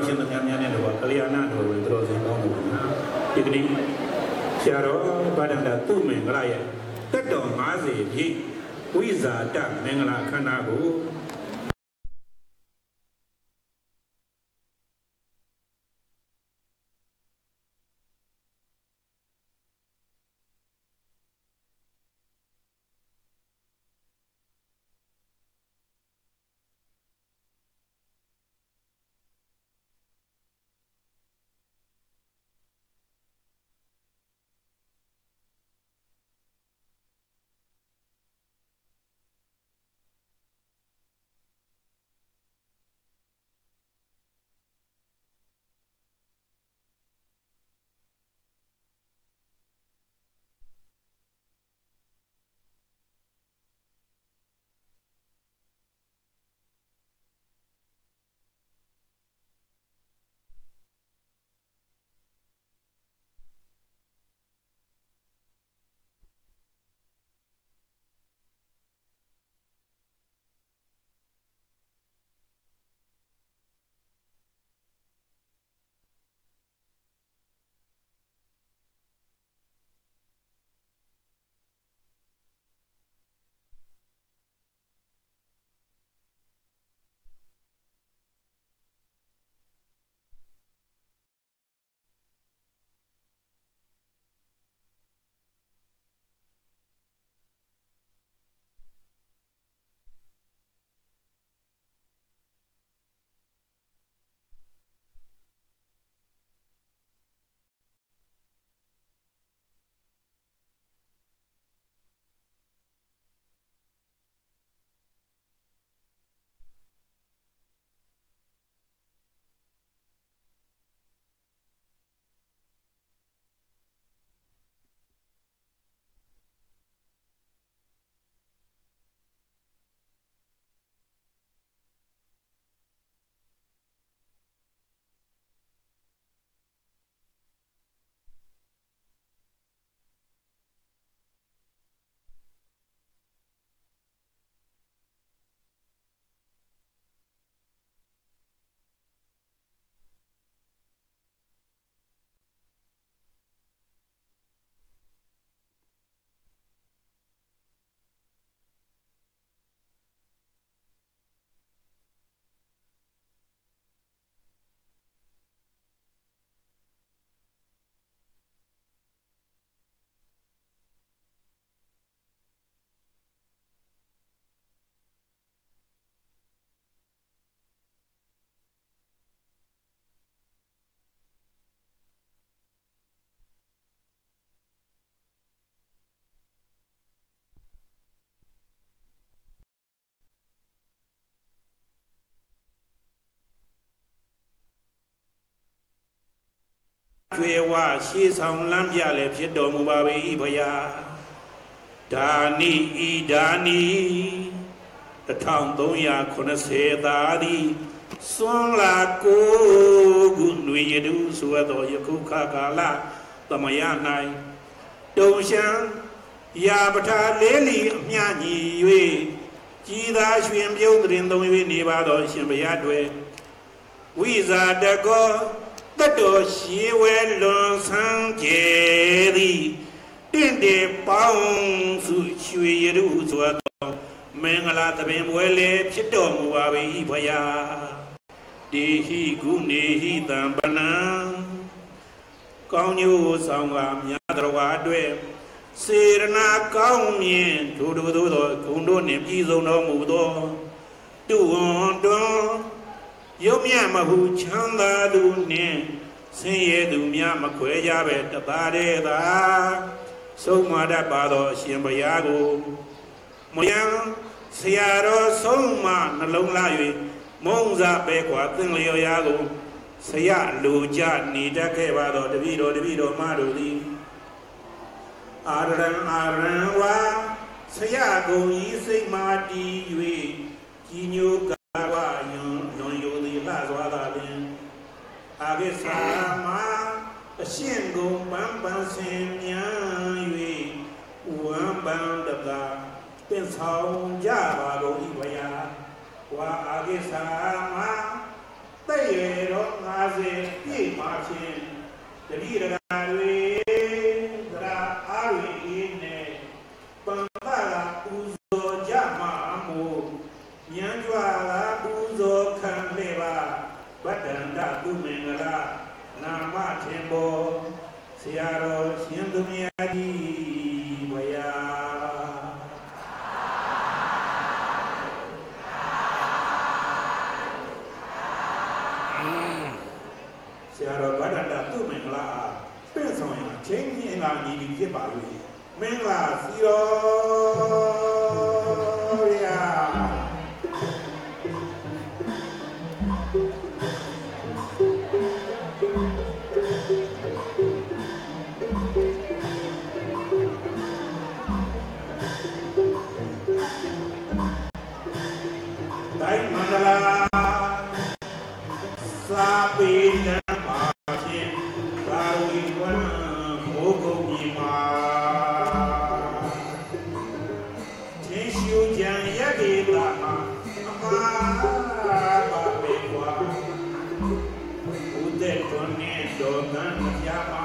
ရှင်သခင်များနဲ့တော့ကလျာဏတော်ဝင်တော်စင်ကောင်းလို့ဒီကနေ့ဆရာတော်ဗဒန္တသူ့မင်္ဂလာရဲ့တက်တော်50ပြည့်ဝိဇာတမင်္ဂလာခန္ဓာကိုကျွေဝရှေးဆောင်လမ်းပြလည်းဖြစ်တော်မူပါ၏ဘုရားဒါနိဤဒါနိ1380သာသည်စွန်လာကိုခုຫນွေရတုဆိုသောယခုခါကာလသမယ၌တုံရှံရာပထာလေးလီအမြညီ၍ကြည်သာရွှင်ပြုံးတွင်သုံး၍နေပါသောရှင်ဘုရားတွေဝိဇာတကောတတ်တော်ရှိဝဲလွန်ဆန်းကျဲသည်တင့်တယ်ပေါင်းစုရွှေရတုဆိုသောမင်္ဂလာသဘင်ပွဲလေဖြစ်တော်မူပါ၏ဘုရားဒေဟိကုနေဟိတံပလံကောင်းကျိုးဆောင်ကမြတ်တော်ဝါအတွက်စေရနာကောင်းမြင်ဒုဒုသောဂုဏ်တို့နှင့်ပြည်စုံတော်မူသောတုဝံတွင်ရုပ်မြတ်မဟုချမ်းသာသူနှင့်ဆင်းရဲသူများမခွဲကြပဲတပါးတည်းသာဆုံးမတတ်ပါသောအရှင်ဘုရားကိုမယံဆရာတော်ဆုံးမနှလုံးလာ၍မုံစားပဲကွာသင်လျော်ရာကိုဆရာလူကြနေတတ်ခဲ့ပါသောတပည့်တော်မတို့သည်အာရံဝါဆရာကိုဤစိတ်မာတည်၍ကြီးညိုကဝယွန်လွန်ယိုသည်လှစွာသာပင်အာဂိသာမအရှင်ကိုပန်းပန်းဆင်မြန်၍ဝမ်းပန်းတကားပင်ဆောင်ကြပါကုန်၏ဘုရားဝါအာဂိသာမတဲ့ရတော်ချင်းတတိရဂါတွေသရာအားရင်းနဲ့ပံပါလာပူဇော်ကြမှာမို့ဉာဏ်ကြွာလာပူဇော်ခံလေပါဗတ္တန္တသူမင်္ဂလာနာမထင်ပေါ်ဆရာတော်ရှင်သူမြတ်ကြီးဘုရားဆရာတော်ဗတ္တန္တသူမင်္ဂလာပြည့်စုံရင်ချင်းချင်းလာညီပြီးဖြစ်ပါလို့မင်္ဂလာစီတော်ရာတိုင်းမန္တလာစာပေနံပါချင်းသာဝီဝနမိုးကုတ်မြေမှာချင်းရှူကြံရကေတာမှာအမှားပါပေကွာဥဒေတွန်နဲ့ဒေါ်ကန်ပြမှာ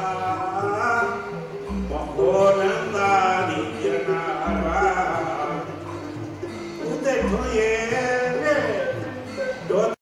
ဘောလန္တာဒီယနာရာဥဒေတွန်ရဲ့ဒေါ်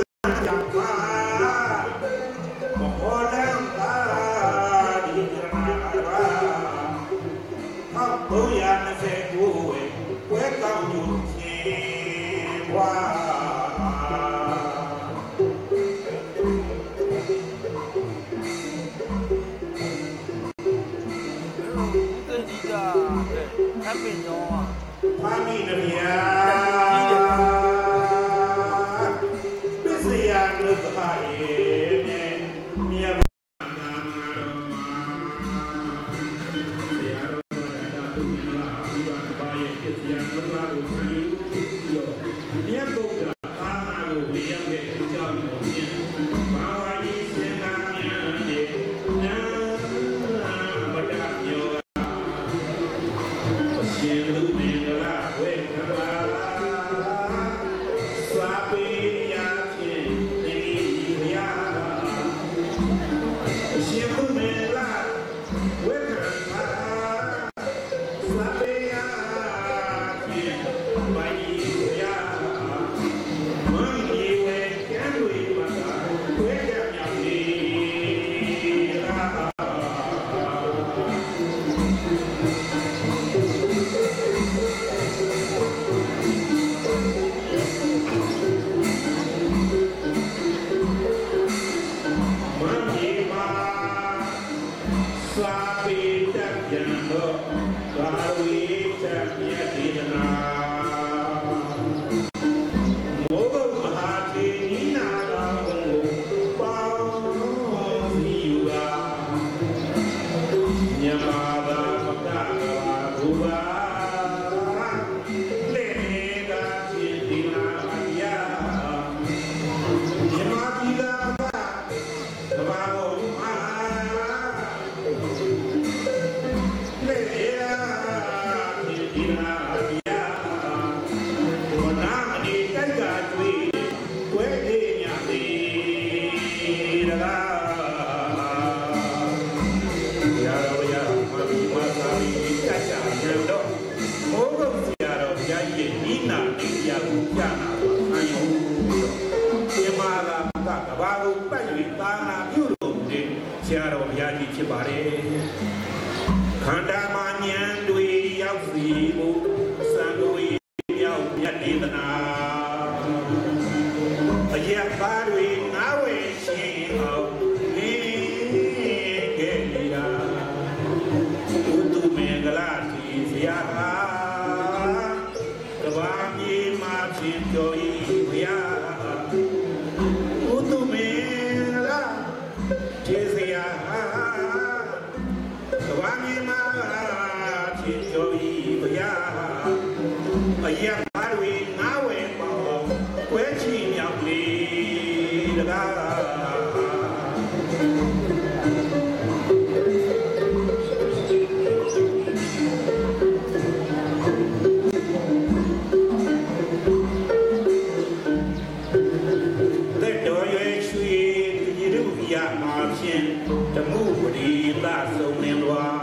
တာဆုံးလင်းသွား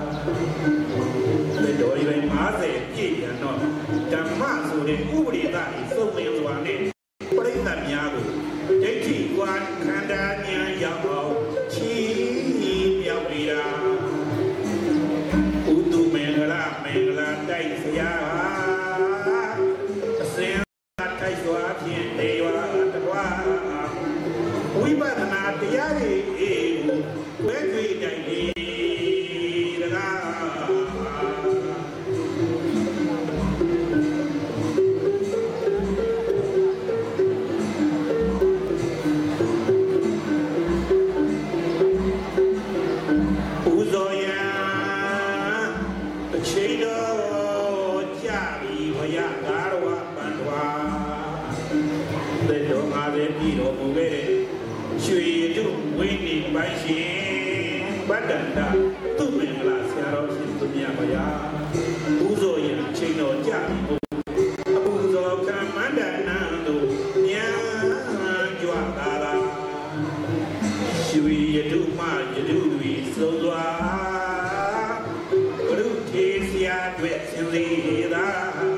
တဲ့တော်ရွယ်50ပြည့်ပြန်တော့ဓမ္မဆိုတဲ့ဥပဒေသားကြီးဆုံးလင်းသွားတဲ့ပရိသတ်များကိုဒိဋ္ဌိကွာခန္ဓာဉာဏ်ရောက်အောင်ချီးမြောက်နေတာဥတုမင်္ဂလာတိုက်စရာအစင်ထိုက်စွာဖြင့်နေရွာတကွာဝိပဿနာတရားတွေဝဲကြွေတိုင်နေတကားဦးဇော်ရန်အချိန်တော်ကြပြီဘုရားကာရဝပန္တွာတဲ့တော်ငါပဲပြီးတော်မူခဲ့တဲ့ရွှေတုဝိနည်းပိုင်းရှင်ဗတ္တန္တသူမင်္ဂလာဆရာတော်ရှင်သူမြတ်ဘုရားဦးဇော်ရန်အချိန်တော်ကြပြီအပူဇော်ကမ္မန္တနာတို့ညာကြွလာတာရွှေရတုမှရတုတွေဆုံးသွားဘုရုထေဆရာတွေ့စင်လေးသာ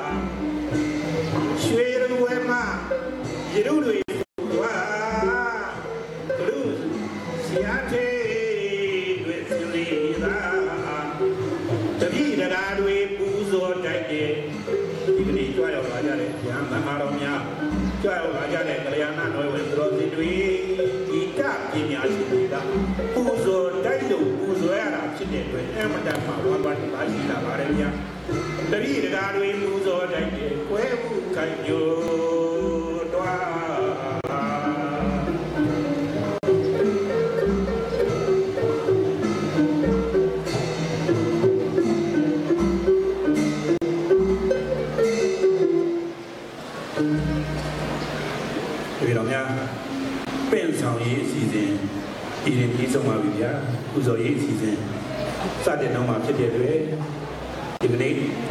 ရွှေရဝဲမှရတုတွေဆုံးသွားဘုရုဆရာထေတွေ့စင်လေးသာတပည့်တရားတွေပူဇော်တိုက်တဲ့ဒီကနေ့ကြွရောက်လာကြတဲ့ဉာဏ်သံဃာတော်များကြွရောက်လာကြတဲ့ကလျာဏတော်ဝင်သူတော်စင်တွေဒီကပညာရှင်တွေကပူဇော်တိုက်လို့ပူဇော်ရတာဖြစ်တဲ့အတွက်အမှန်တမ်းမှာဝါပါတိပါရှိလာပါတယ်ဗျာတပည့်တရားတွေပူဇော်တိုက်တဲ့ကွဲမှုကံညိုတွားဒီတော့များပင့်ဆောင်ရေးအစီအစဉ်ဒီနေ့ပြီးဆုံးပါပြီဗျာပူဇော်ရေးအစီအစဉ်စတင်တော့မှဖြစ်တဲ့အတွက်ဒီကနေ့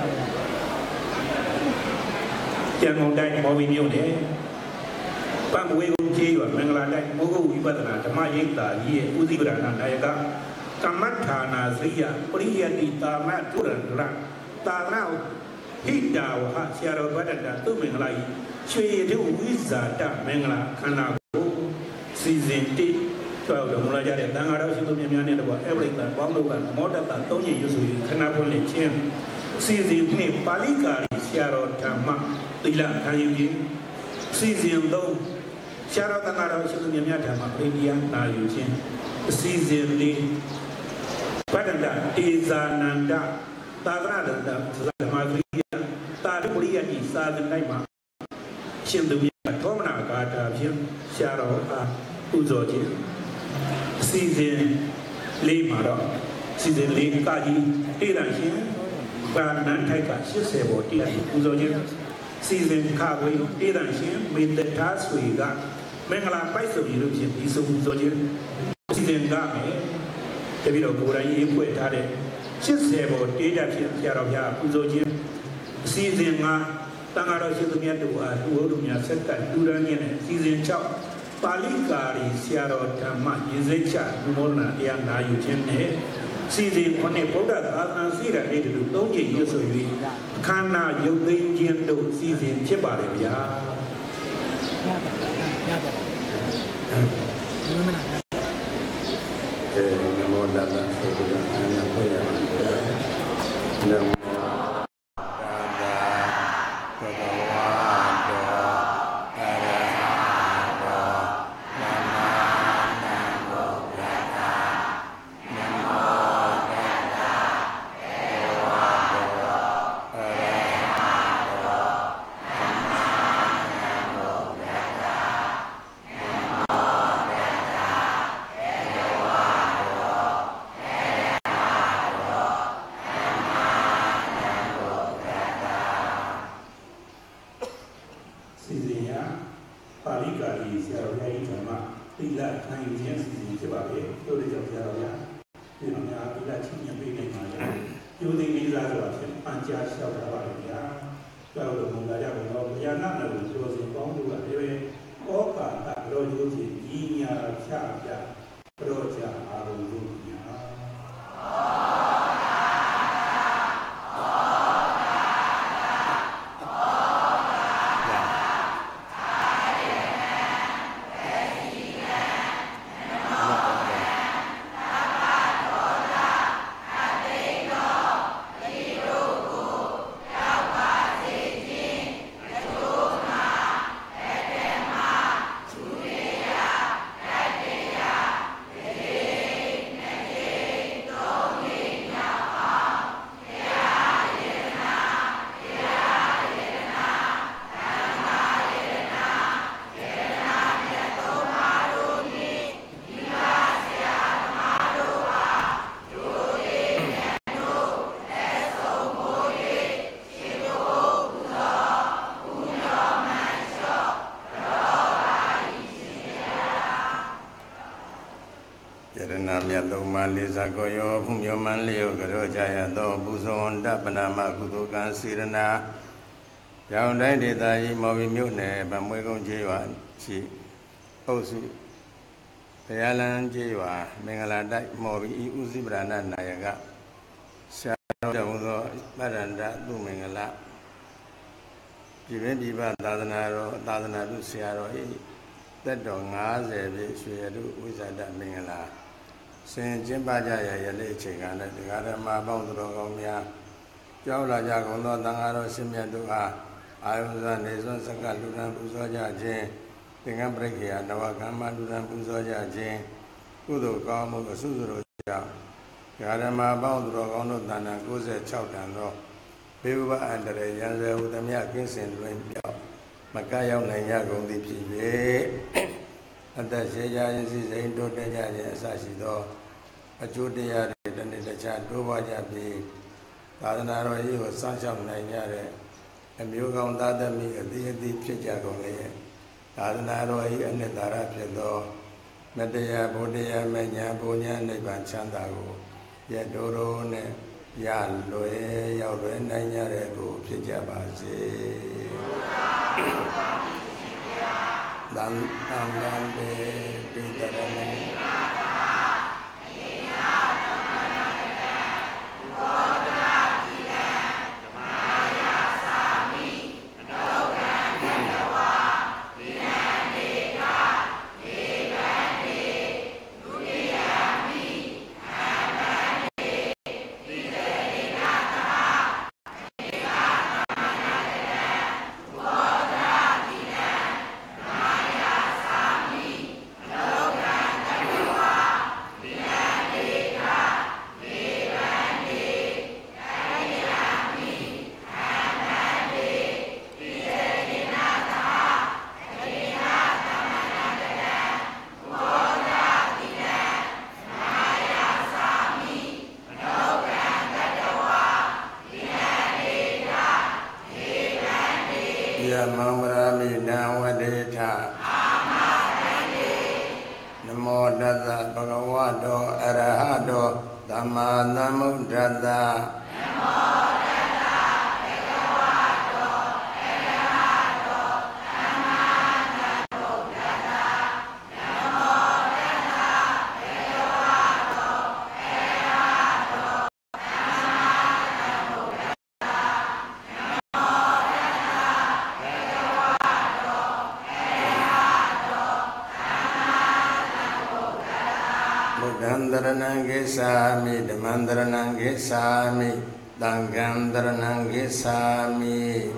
ကျန်ကုန်တိုင်းမော်ဝီမြို့နယ်ပန်းဝေကုန်းကျေးရွာမင်္ဂလာတိုင်းမိုးကုတ်ဝိပဿနာဓမ္မရိပ်သာကြီးရဲ့ဦးစီးပဒနာနာယကကမ္မဌာနာစိယပရိယတိတာမထုရန္တရတာနာဟိတာဝဟဆရာတော်ဗတ္တတာသူမင်္ဂလာကြီးရွှေရတုဝိဇာတမင်္ဂလာခန္ဓာကိုစီစဉ်တိကြွယ်တော်မူလာကြတဲ့သံဃာတော်ရှင်သူမြတ်များနဲ့တကွာအပရိသတ်ပေါင်းတို့ကမောတ္တတာ၃ညရွတ်ဆိုပြီးခဏပွင့်လင်းခြင်းစီစဉ်နှင့်ပါဠိကာရီဆရာတော်ဓမ္မသီလခံယူခြင်းစီစဉ်သုံးဆရာတော်သံဃာတော်ရှင်သူမြတ်များဓမ္မပရိနိယနာယူခြင်းအစီအစဉ်လေးဗတ္တန္တဧဇာနန္ဒသာသနာတော်ဓမ္မဂရိယတာရိပရိယတိစာသင်တိုင်းမှာရှင်သူမြတ်သောမနာဂါထာဖြင့်ဆရာတော်အားပူဇော်ခြင်းအစီအစဉ်လေးမှာတော့စီစဉ်လေးကကြီးတိရရှင်ပါဏန်ထိုက်က80ဘောတရားပူဇော်ခြင်းစီစဉ်ခဝေတိရရှင်မေတ္တာဆွေကမင်္ဂလာပိုက်စုံရလို့ဖြင့်ဒီစုံပူဇော်ခြင်းစီစဉ်ကမယ်တပည့်တော်ကိုယ်တိုင်ရေးဖွဲ့ထားတဲ့80ဘောတရားဖြင့်ဆရာတော်များပူဇော်ခြင်းအစီအစဉ်ကတန်ဃာတော်ရှင်သူမြတ်တို့အားလူဟုတ်လူများဆက်ကတူရန်နဲ့စီစဉ်6ပါဠိကာရီဆရာတော်ဓမ္မရေစိတ်ချလူမောဒနာတရားနာယူခြင်းနဲ့စီစဉ်9ဗုဒ္ဓသာသနာစီရတဲ့တူ3ကြိမ်ရွတ်ဆို၍အခမ်းအနားရုပ်သိမ်းခြင်းတို့စီစဉ်ဖြစ်ပါလေဗျာနမောတတ္တသုတ္တအနန္တယနမော ma lisa goyo phumyo man leo garo jaya do buzon da panama kudo kan sirana yang dai de da yi mo bi myo ne ba mwe kong je wa chi au su baya lan je wa mengala dai mo bi I usi brana nayaka sha do do paranda tu mengala ji bin ji ba dadana du sia ro I သက်တော်50ပြည့်ရွှေရတုဝိဇာတမင်္ဂလာဆင်ကျင်းပကြရရလေးအချိန်ကလည်းတရားဓမ္မပေါင်းသူတော်ကောင်းများကြောက်လာကြကုန်သောသံဃာတော်ရှင်မြတ်တို့အားအာယုဇာနေစွန်းစကလူရန်ပူဇော်ကြခြင်းသင်္ကန်းပရိက္ခယနဝကမ္မလူရန်ပူဇော်ကြခြင်းကုသိုလ်ကောင်းမှုအစုစုတို့ကြောင့်တရားဓမ္မပေါင်းသူတော်ကောင်းတို့တဏ္ဍာ96တန်သောဘေဝအန္တရာယ်ရန်စွဲဟုသမျှကင်းစင်တွင်ပြောက်မကရောက်နိုင်ရကုန်သည်ဖြစ်၍အသက်ရှင်ကြခြင်းစီစိန်တိုးတက်ကြခြင်းအစရှိသောအကျိုးတရားတွေတစ်နေ့တစ်ခြားတိုးပွားကြပြီးသာသနာတော်ကြီးကိုစောင့်ရှောက်နိုင်ကြတဲ့အမျိုးကောင်းသားသမီးအသီးအသီးဖြစ်ကြကုန်လေသာသနာတော်ကြီးအနှစ်သာရဖြစ်သောမတရားဘုဒ္ဓရာမညာဘုံညာနိဗ္ဗာန်ချမ်းသာကိုရတိုးတိုးနဲ့ရလွယ်ရောက်လွယ်နိုင်ကြတဲ့ကိုဖြစ်ကြပါစေသံဃာတေပိတရမေSami Dhammandharanang Gissami Dangandharanang Gissami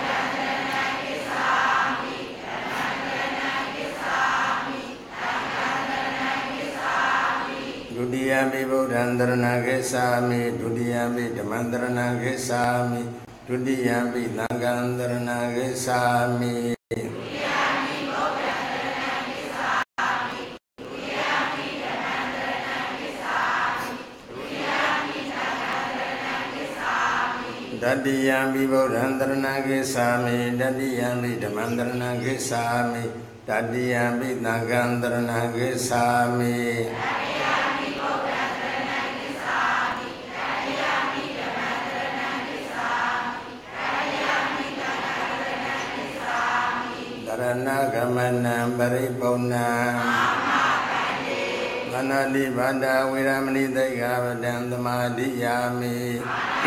Dudiyampi Buddhandharanang Gissami Dudiyampi Dhammandharanang Gissami Dudiyampi Dangandharanang Gissami Dadiyampi Buddhandharanang Gissami Dadiyampi Dhammandharanang Gissami Dadiyampi Dangandharanang Gissami Dharana-gamanam paripurnam Manadibada Viramani Daikavadam Dhamadiyami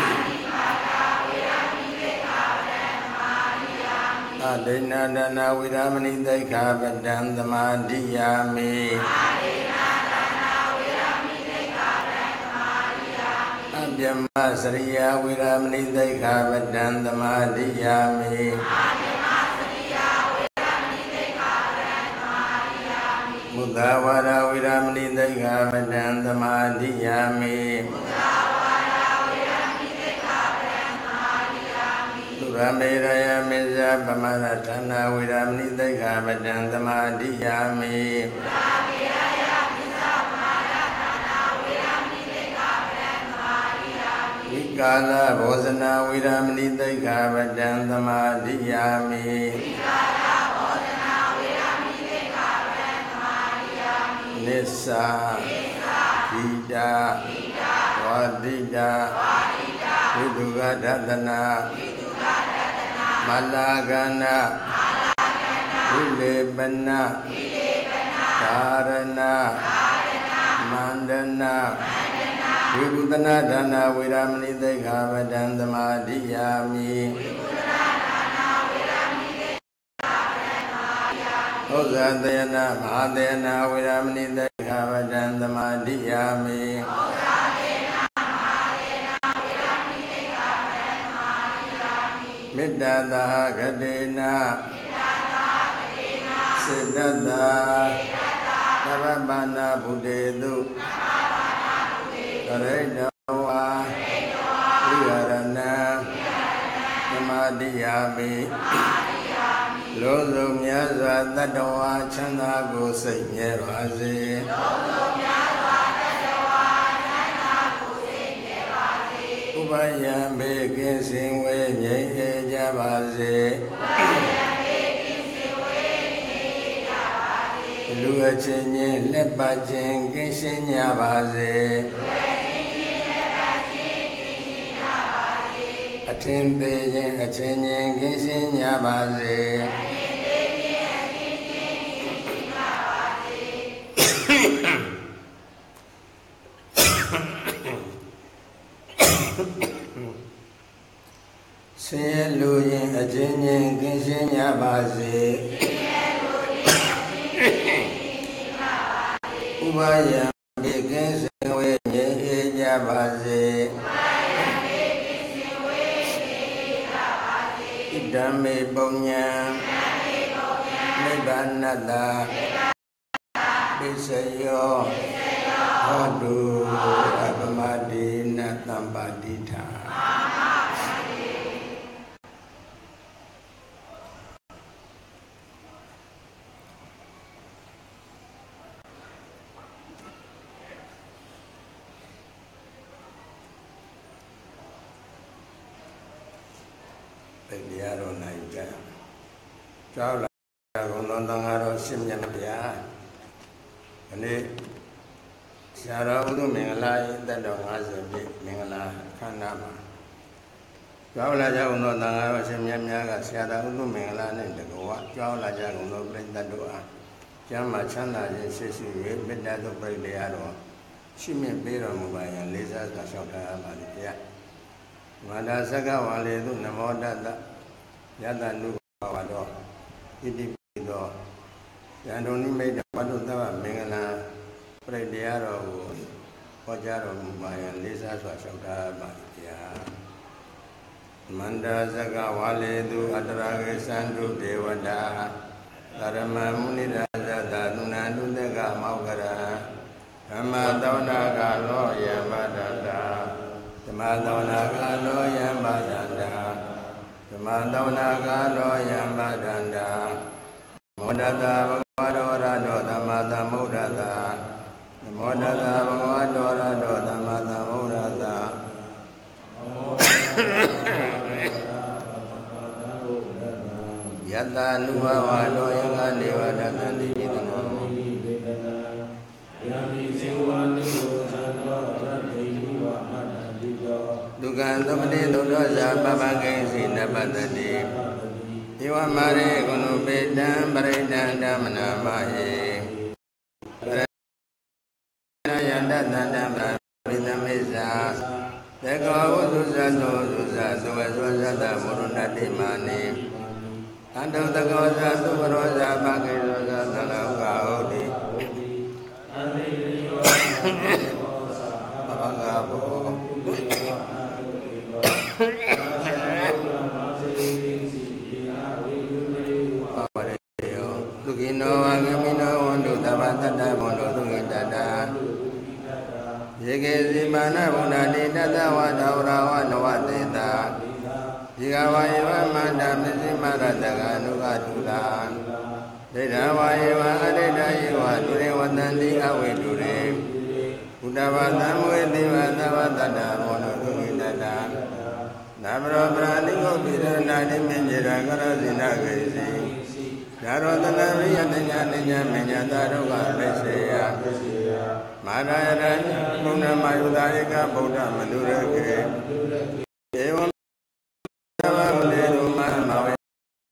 Adena dana Viramani Daikavadam Dhamadiyami Abhyama Sriya Viramani Daikavadam Dhamadiyami Mudavara Viramani Daikavadam Dhamadiyami Ramiraya Mizya Pamaratana Viramani Daikavadam Dhamadiyami Vikala Bhojana Viramani Daikavadam Dhamadiyami Nissa တိတာဝါတိတာဝိတုကဒသနာမလာကနာဝိလေပနာကာရဏမန္တနာဝိကုသနာဒါနာဝေရမဏိသိက္ခာပဒံသမာဓိယာမိဥဇာတယနာမဟာတယနာဝေရမဏိသိက္ခာပဒံသမာဓိယာမိမေတ္တာသာဂတေနာစေတသာသဗ္ဗပါဏဗုဒေတုကရိဏဝါဝိဟာရဏသမာဓိယာမိလုံးစုံများစွာတတ္တဝါချမ်းသာကိုစိတ်မြဲပါစေဥပယံဘေကင်းစင်ဝေငြိမ်းအေးကြပါစေလူအချင်းချင်းလက်ပတ်ခြင်းကင်းရှင်းကြပါစေအထင်သေးခြင်းအချင်းချင်းကင်းရှင်းကြပါစေဆင်းရဲလူရင်အချင်းချင်းကင်းရှင်းကြပါစေဥပါယံဘေကင်းစင်ဝေငြိမ်းအေးကြပါစေဣဒံမေပုညံနိဗ္ဗာနတ္တပိစယောဟောတုအပမတိနသံပါတိထာတရားတော်နိုင်ကြကြောက်လာဘုံတော်သံဃာတော်ရှင်မြတ်ဗျာဒီနေ့ဆရာတော်ဥဒ္ဓမင်္ဂလာရဲ့တက်တော်50ပြည့်မင်္ဂလာခန္ဓာမှာကြောက်လာကြဘုံတော်သံဃာတော်ရှင်မြတ်များကဆရာတော်ဥဒ္ဓမင်္ဂလာနဲ့တကောကြောက်လာကြဘုံတော်ပြိတ္တတို့အားကျမ်းမှာချမ်းသာခြင်းရှိရှိ၍မေတ္တာတို့ပြိတရားတော်ရှိမြင့်ပေးတော်မူပါရန်လေးစားစွာလျှောက်ထားပါလိမ့်ဗျာမန္တာသက္ကဝါလေသူနမောတတယတနုဘာဝတော်ဣတိပိသောယန္တုနိမိတ်ဝတ္တုသဗ္ဗမင်္ဂလာပြိတရားတော်ကိုဟောကြားတော်မူပါရန်လေးစားစွာလျှောက်ထားပါဗျာမန္တာသက္ကဝါလေသူအတရာဂေသန္တုဒေဝတာသရမမုနိရာဇတာသုဏန္တုတက္ကမောက္ကရာဓမ္မသောနာကလောယမတတာဓမ္မသောနာကလောယမတတာဓမ္မသောနာကလောယမတတာမောဒတာဘဂဝါတော်ရတောသမ္မာသမ္ဗုဒ္ဓတာမောဒတာဘဂဝါတော်ရတောသမ္မာသမ္ဗုဒ္ဓတာယတနုဘဝတောယကနေဝတသန္တိပိတနာယာမိဇေဝနိရောဓတောရတေဟိဝအတ္တိတောဒုက္ခသမတိသုဒ္ဓဇာပပကိဉ္စီနပတ္တိဧဝမာရေကုဏုပေတံပရိဒံဓမ္မနာမဟေပရယန္တသန္တံပိသမိစ္ဆာသက္ကောဝုသုဇတောသုဇသဝဇောဇတမုရဏတိမာနိအန္တုတကောဇသုဘရောဇပကိရောဇသလဥကဟုတ်တိအန္တိယောဘဂဗောသုခိနောဝဂမိနောဝန္တုသဗ္ဗတတ္တဘုံတို့သုခိတတ္တယေကေစီမာနဗုဒ္ဓတိတတ္တဝါဒဝရဝနဝတေတာဒီကဝါယေဝမန္တမစ္စည်းမရတကအနုကတုလာဒိဋ္ဌဝါယေဝအရိဋ္ဌယေဝဒုရေဝတန္တိအဝိတုရေဘုဒ္ဓဘာသံဝေတိဝသဗ္ဗတတ္တဘောနုသုခိတတ္တနာမရောပရာဏိကိုပိရဏာတိမေညရာကရဇိနာဂေစီဓာရောတနာရိယတညာနိညာမေညာသာရောဂပိစေယမာရယရဘုံနမယုတာဧကဗုဒ္ဓမနုရကေဧဝံသဗ္ဗဝေတုမမဝေ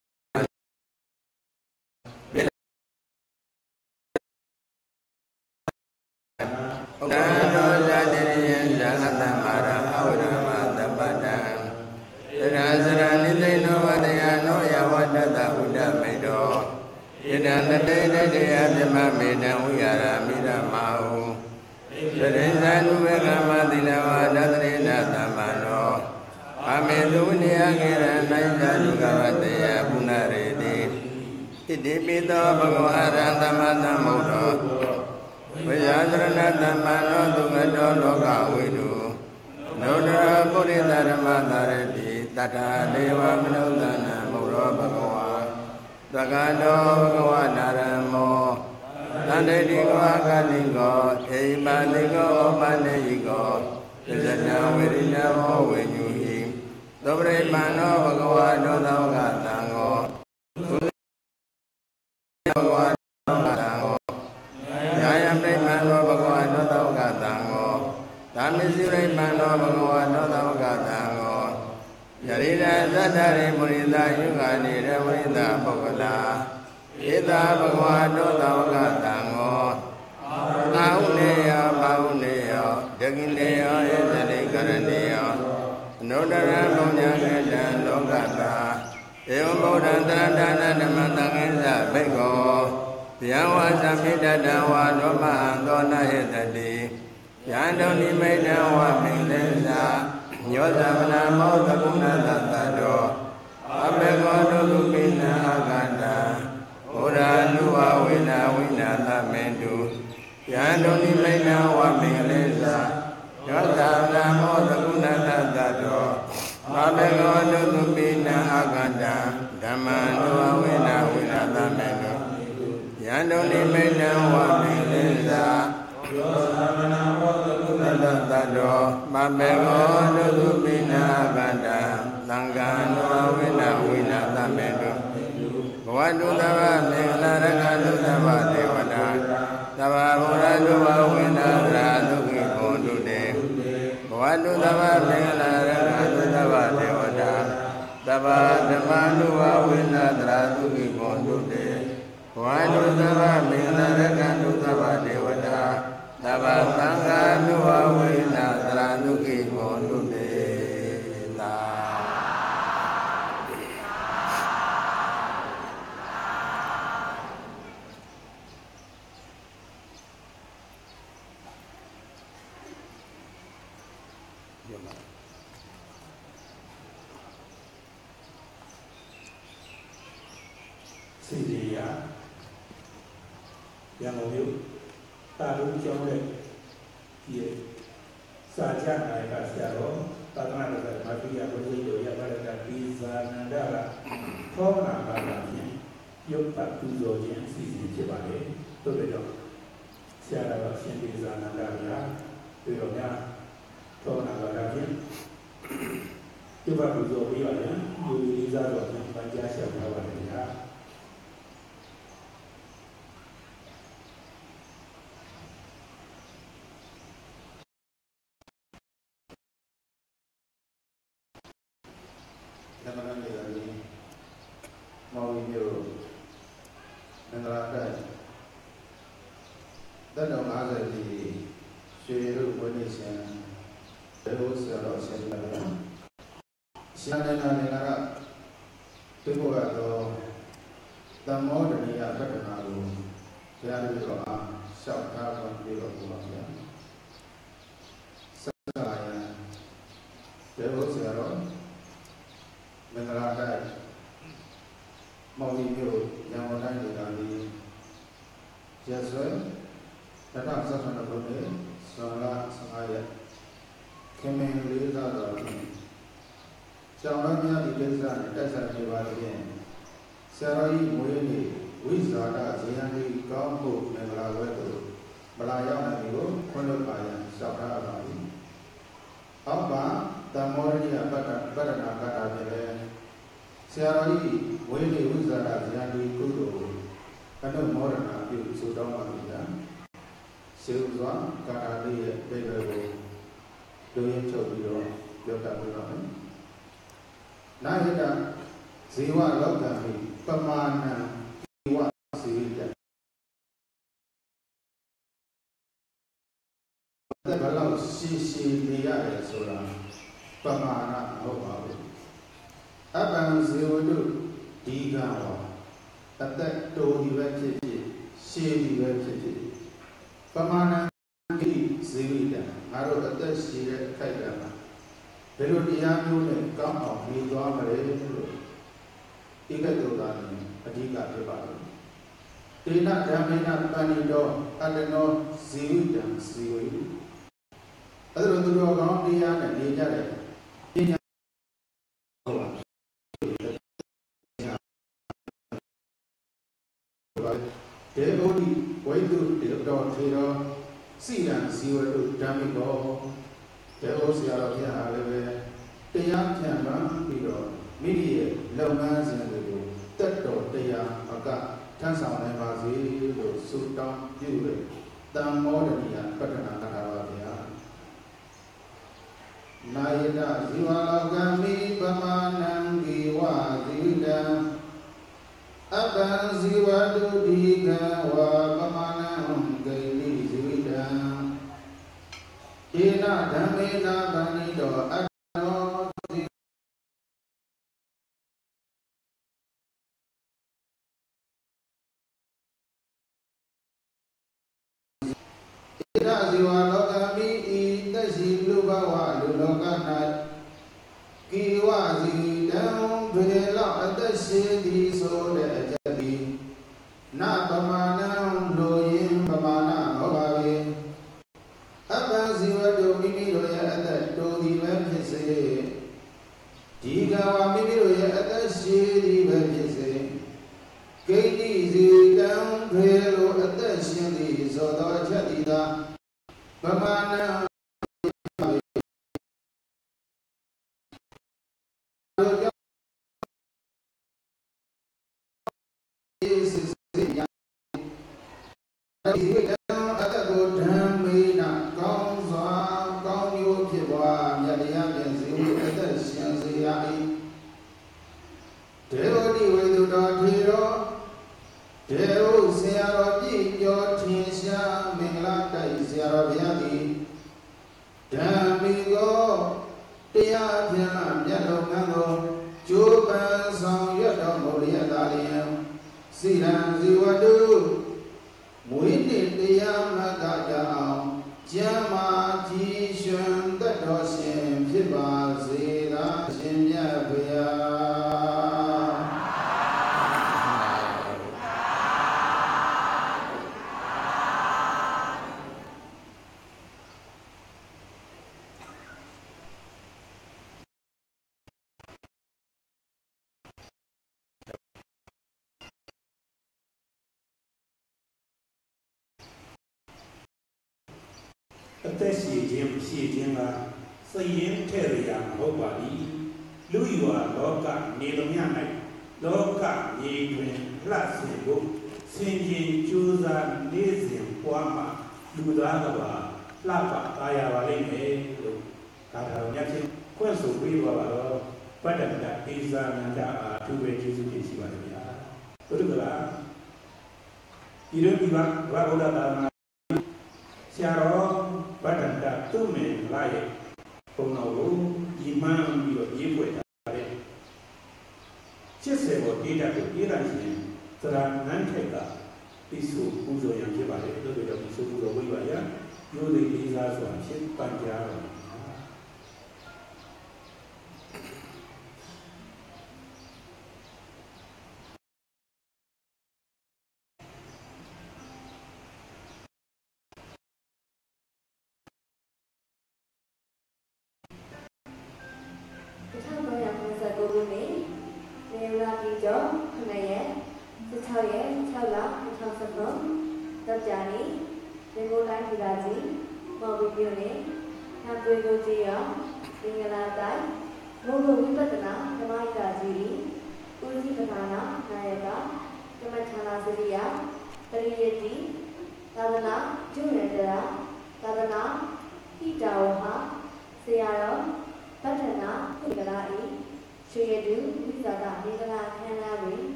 တံသောဇာတိရိယံဇာတမရအဝရမတပတ္တံသရဇရနိသိဏောဝတယနောယဝတ္တတဥဒ္ဓမေတောယတံတတေတတေယပြမမေတံဝိဟာရမိရမဟုသရိဇာနုဝေကမသီလဝဒသရေနသမ္မနောအမေသူနိယကေရနိုင်ဇာနုကဝတယပုဏ္ဏရေတိဣတိပိသောဘဂဝါရံသမ္မာသမ္ဗုဒ္ဓောဝိဇာသရဏသမ္မာနောသူငတောလောကဝိတုနောဒရပုရိသဓမ္မသာရတိတတ္ထာဒေဝမနုဿာနံမုရောဘဂဝါသက္ကတောဘဂဝနာရမောသန္တိတိကောအကတိကောအိမာတိကောဩပနေယိကောသဇနဝေရိနမောဝေညုဟိသောပရိမာနောဘဂဝါနောသောကသံဃောဘဂဝါနောသံဃောယာယပရိမာနောဘဂဝါနောသောကသံဃောသာမစ္စရိမာနောဘဂဝါနောသောကသံဃောယရိဒသတ္တရိမုရိသယုဂာနိရဝိသပုဂ္ဂလာဧတာဘဂဝါနောသောကသံဃောအာဟုနေယောဘာဟုနေယောဒဂိနေယောဧသတိကရဏေယောအနုတ္တရဘုံညာကေတံလောကတာဧဝံဗုဒ္ဓံသရဏနာဓမ္မသံဃိသဘိက္ခောဗျံဝါသမိတတံဝါနောမဟံသောနဟေတတိယံတုန်နိမိတံဝါမိန်လေသာညောသဗနာမောသကုဏတတတောအဘေကောတုလူပိနံအာဂန္တံဘုရားနုဝဝိနာဝိနာသမေတုယံတုန်နိမိတံဝါမိန်လေသာညောသဗနာမောသကုဏတတတောအဘေကောတုလူပိနံအာဂန္တံဓမ္မနုဝဝိနာဝိနာသမေတုယံတုန်နိမိတံဝါမိန်လေသာယောသမနာမောသကုဏတတတောမဘေကောတုသုပိနာကန္တံသံဃာနောဝိနာဝိနာသမေတုဘဝတုသဗ္ဗမေငလာရကတုသဗ္ဗဒေဝတာသဗ္ဗဗုဒ္ဓတုဝဝိနာသရာဒုက္ခိဘုံတုတေဘဝတုသဗ္ဗမေငလာရကတုသဗ္ဗဒေဝတာသဗ္ဗဓမ္မတုဝဝိနာသရာဒုက္ခိဘုံတုတေဘဝတုသဗ္ဗမေငလာရကတုသဗ္ဗဒေဝတာသဗ္ဗသံဃာနုဝဝိနာသရဏုကိဘောနုတေသာစိတ်ကြီးရာရန်ကုန်မြို့တာလူကျောင်းရဲ့ဒီစာချနိုင်ကဆရာတော်သာသနာ့ဓမ္မပိယဘုရားတို့ရပါတဲ့ဒီဇာနန္ဒကသောနာဘာသာဖြင့်ရုပ်ပတ်ပူဇော်ခြင်းအစီအစဉ်ဖြစ်ပါလေတို့တွေတော့ဆရာတော်ရှင်ဒီဇာနန္ဒကပြီးတော့များသောနာဘာသာဖြင့်ရုပ်ပတ်ပူဇော်ပြီးပါတယ်လူလေးစားတော်ဖြင့်ပန်းကြားရှောက်ထားပါတယ်ဗျာသမဏေရာကြီးမောင်မျိုးမင်္ဂလာတက်တက်တော်50ကြီးရွှေရုပ်ဝိနည်းရှင်ဒေဝဆရာတော်ရှင်လာရှင်နန္ဒနေကဒီဘုရားတော်သမောဒနိယပတ္တနာကိုဘုရားလူတော်အားလျှောက်ထားတော်ပြတော်မူပါဗျာဆက်လာရင်ဒေဝဆရာတော်မင်္ဂလာတိုက်မောင်ကြီးမျိုးရန်ကုန်တိုင်းဒေသကြီးရက်စွဲ2012ခုနှစ်ဇွန်လ15ရက်ခင်မင်လေးစားတော်ကျောင်းသားများဒီကိစ္စနဲ့တက်ဆက်နေပါလျင်ဆရာတော်ကြီးမွေးနေ့ဝိဇာတဇေယံကြီးကောင်းဖို့မင်္ဂလာဝဲတို့မလာရောက်နိုင်ကိုခွင့်လွှတ်ပါရန်လျှောက်ထားပါသည်အောက်ပါတမောရိယပတ္တနာကတာဖြင့်လည်းဆရာတော်ကြီးဝိနည်းဝိဇာရဇာတိကုသိုလ်ကိုအနုမောဒနာပြုဆိုတောင်းပါပြီဗျာဆ siêu doãn cả đà đi đây là đôi em chầu gì đó được cả người nói nãy hết đã gì qua đó cả thì pamana qua gì vậyแต่ก็เราซีดีရတယ်ဆိုတာပမာဏမဟုတ်ပါဘူးအပံဇေဝတုဒီကံဟောအသက်တိုးဒီပဲဖြစ်ဖြစ်ရှည်ဒီပဲဖြစ်ဖြစ်ပမာဏကိဇေဝိတံငါတို့အသက်ရှည်တဲ့ခိုက်တာမှာဘယ်လိုတရားမျိုးနဲ့ကောင်းအောင်နေသွားမလဲလို့ဒီကတုတာနဲ့အဓိကဖြစ်ပါလို့တေနဓမ္မေနပဏိတောအတ္တနောဇေဝိတံဇေဝိအဲ့ဒါတို့တော်ကောင်းတရားနဲ့နေကြတယ်ပညာဟုတ်ပါဒေဝတိဝိတုတေတော်ထေတော်စိရံဇီဝတုဓမ္မိကောဒေဝဆရာတော်ဘုရားလည်းပဲတရားဖြန့်မှန်းပြီးတော့မိမိရဲ့လုပ်ငန်းစဉ်တွေကိုတက်တော်တရားအကထမ်းဆောင်နိုင်ပါစေလို့ဆုတောင်းပြုတဲ့တမ္မောဒနိယပတ္ထနာကထာပါဗျာနာယတဇီဝလောကမိပမာဏံဒီဝဇိတံအပံဇီဝတုဒီကံဝပမာဏံဂိလိဇိတံဧနဓမ္မေနဗန္နိတောအတ္တောဇိဧနဇီဝလောကမိဤသက်ရှိလူဘဝလူလောက၌ကိဝဇိတံဘေလောအသက်ရှိသည်ဆိုတဲ့အချက်သည်နပမာဏံလိုရင်ပမာဏဟောပါ၏အပံဇီဝတုမိမိတို့ရဲ့အသက်တိုသည်ပဲဖြစ်စေဒီကဝမိမိတို့ရဲ့အသက်ရှိသည်ပဲဖြစ်စေဂိတိဇိတံဘေလိုအသက်ရှင်သည်ဆိုသောအချက်သည်သာပမာဏံဒီဝိတ္တအတ္တကိုဓမ္မေနကောင်းစွာကောင်းကျိုးဖြစ်ပွားမြတ်တရားဖြင့်ဇီဝအတ္တရှင်စေရ၏ဒေဝတိဝိတုတော်ထေရောဒေဝဆရာတော်ပြည့်ကျော်ထင်ရှားမင်္ဂလာတိုက်ဆရာတော်ဘုရားသည်ဓမ္မိကိုတရားဖြင့်မြတ်တော်ငန်းကိုကျိုးပန်းဆောင်ရွက်တော်မူလျက်သာလျင်စိရံဇီဝတုမွေးနေ့တရားမကကြအောင်ကျမ်းမာကြီးရွှင်သက်တော်ရှင်ဖြစ်ပါစေသာရှင်မြတ်ဘုရားအသက်ရှိခြင်းကစရင်ထဲ့ရမဟုတ်ပါ၏လူရွာလောကနေသမျှ၌လောကနေတွင်လှဆင်ဖို့ဆင်ခြင်ကြိုးစားနေစဉ်ပွားမှာလူသားကပါလှပအားရပါလိမ့်မယ်လို့ဒါတော်မြတ်ချင်းခွင့်ဆိုပေးပါတော့ပတ္တမတအိဇာနန္ဒအားသူပဲကျေးဇူးတင်ရှိပါလိမ့်ဗျာဘုရားဒီလိုဒီပါဘာဝဒတာဆရာတော်ဗတ္တန္တသူ့မေလာရဲ့ပုံတော်ကိုဒီမှန်ပြီးတော့ရေးဖွဲ့ထားတဲ့80ဘောဒေတာကိုရေးလိုက်ရင်သရဏန်းထက်ကပိစုပူဇော်ရံဖြစ်ပါလေတို့တို့ပိစုပူဇော်ဝိပါယရိုးသေးလေးစားစွာဖြစ်ပန်ကြားတော်တော့ကြာနေဒီလိုတိုင်းဒီလာကြီးမော်ဘီပြိုနေဟန်တွေကိုကြည့်ရမင်္ဂလာတိုင်းဘုံဘဝိပဿနာဓမ္မရာကြီးဦးစီးပဌာနာနာယကဓမ္မဌာနစရိယပရိယတိသာသနာကျုံရတရာသာသနာဟိတာဝဟာဆရာတော်ဗတ္ထနာကုကလာဤရွှေရတုဝိဇာတမေကလာခန္ဓာတွင်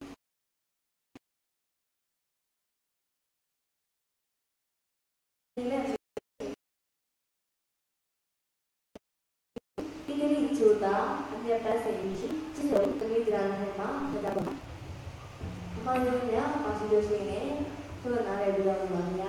ဒီကိရိချူတာအမြတ်ပတ်စေရှိကျင့်တော်တမိဒရာနဲ့မှာဒါပါအမှန်တကယ်ပါစီလို့ရှိရင်သူ့နားရပြီးတော့ပါဗျာ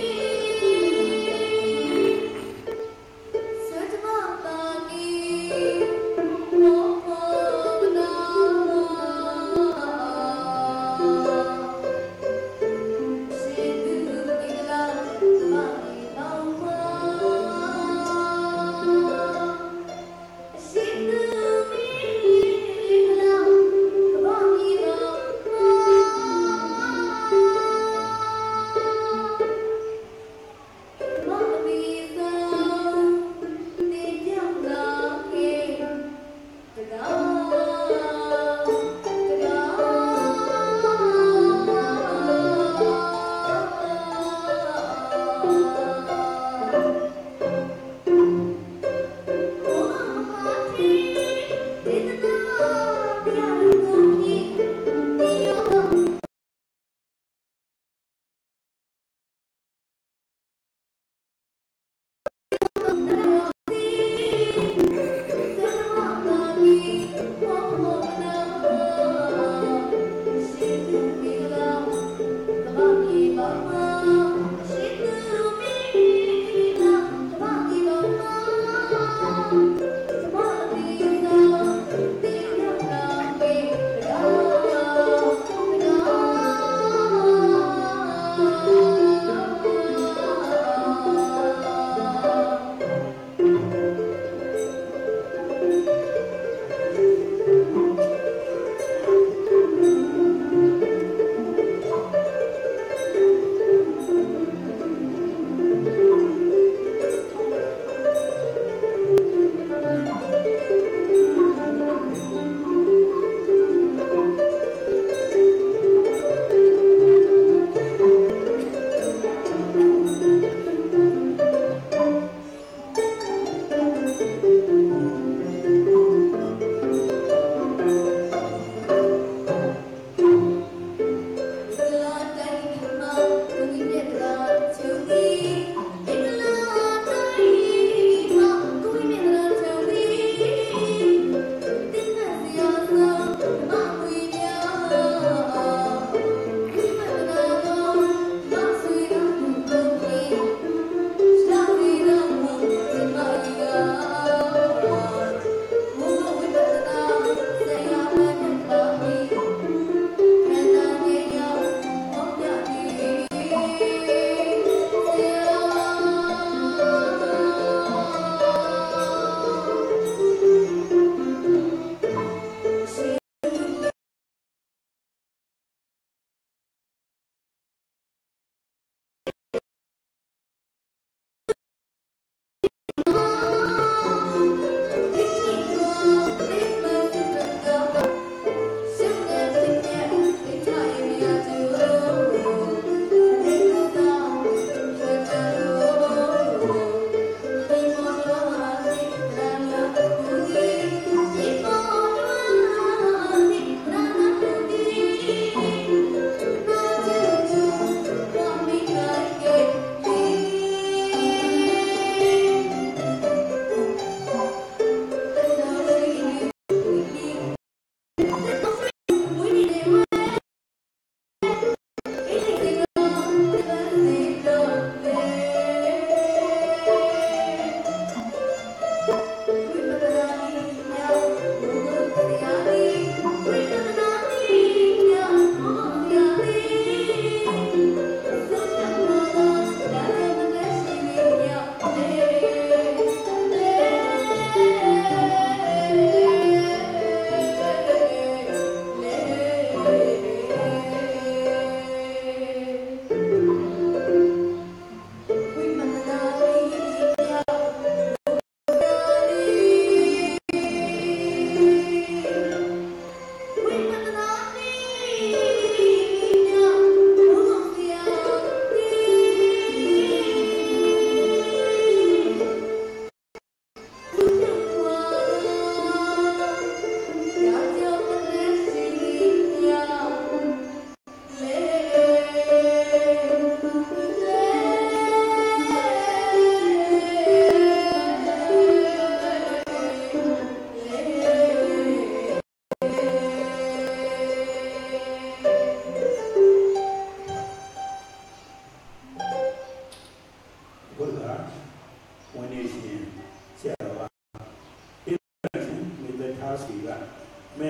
Thank you.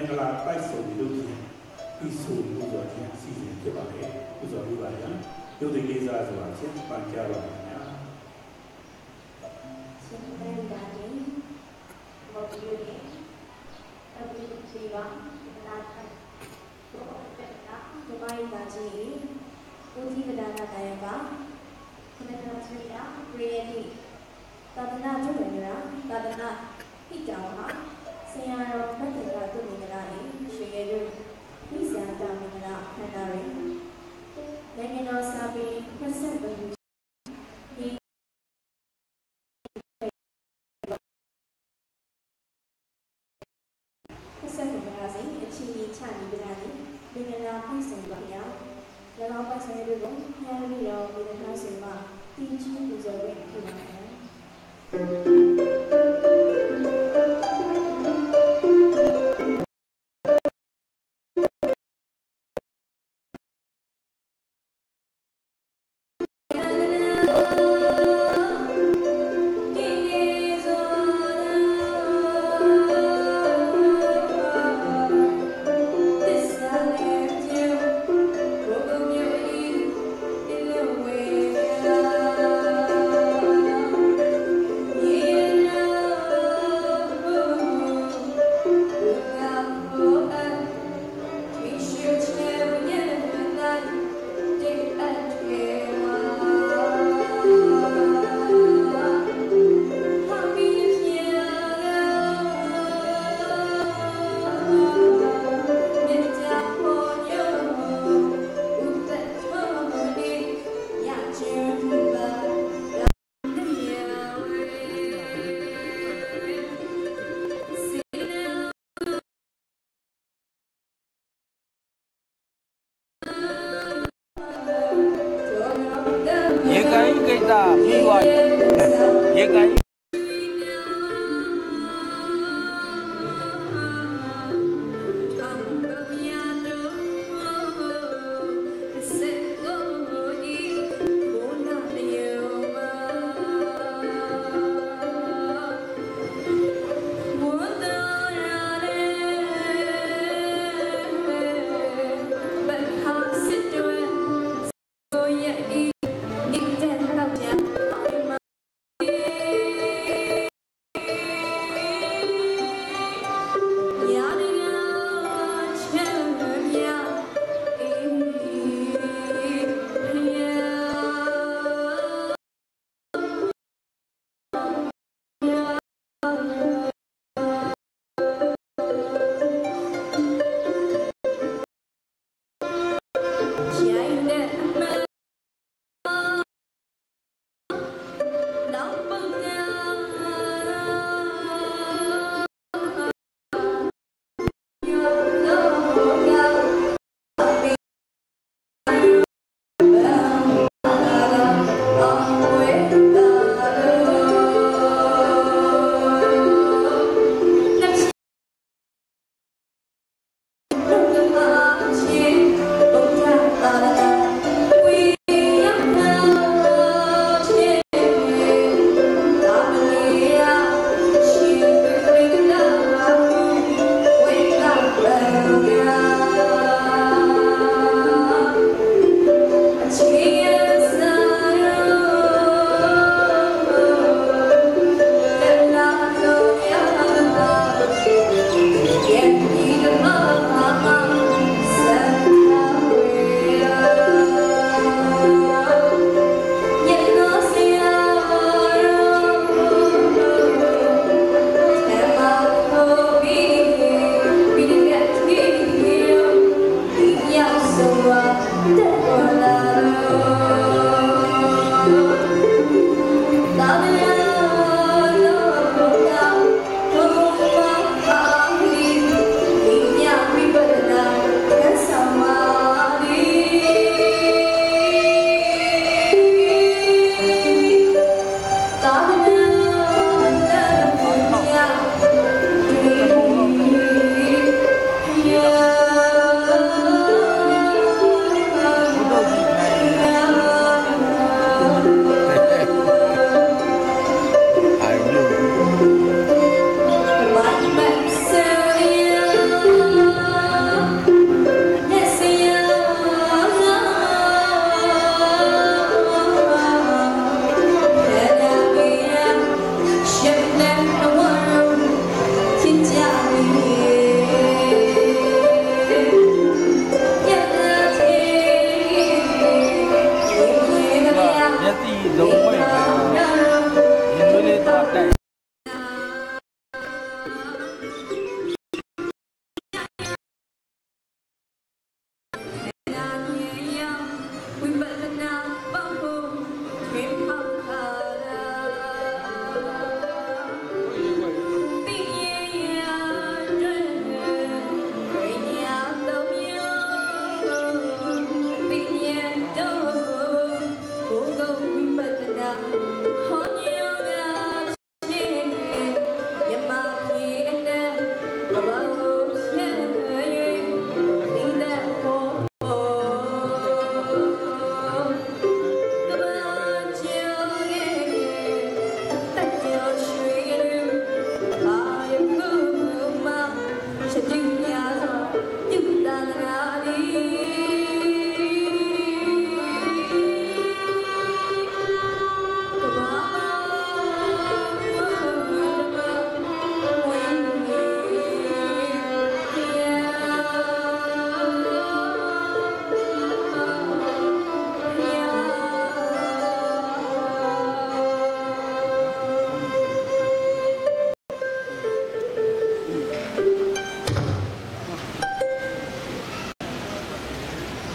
္ဂလာတိုက်ဆုံလို့ပြီးဆိုလို့ဆိုခြင်းအစီအစဉ်ဖြစ်ပါလေဥစွာပြပါရန်ရုပ်သိလေးစားဆိုတာချင်းပန်ကြပါမယ်ညာရှင်တေဒါဒီမော်ဒီယိုနေအပီစီဝါနာထိုင်တော့တဲ့ကဒီမိုင်းဒါကြီးဦးကြီးကဒါနာတိုင်ကခဏခဏဆွေးရပရိယတိသာသနာ့ကျွမ်းရာသာသနာ့ဟိတောင်ဟာဆရာတော်မတ်တေကသူမင်္ဂလာ၏ရွှေရည်တို့ဒီစံတာမင်္ဂလာခန္ဓာရယ်နိုင်ငံတော်စာပေ20ပုံဒီဆက်နေပါစေအချင်းချင်းချနေကြတယ်မင်္ဂလာဖိတ်ဆောင်ပါရ၎င်းပတ်ဆိုင်တွေကိုညှိပြီးတော့ဒီတစ်ခါဆိုမှတင်းချင်းပူဇော်ရဖြစ်ပါတယ်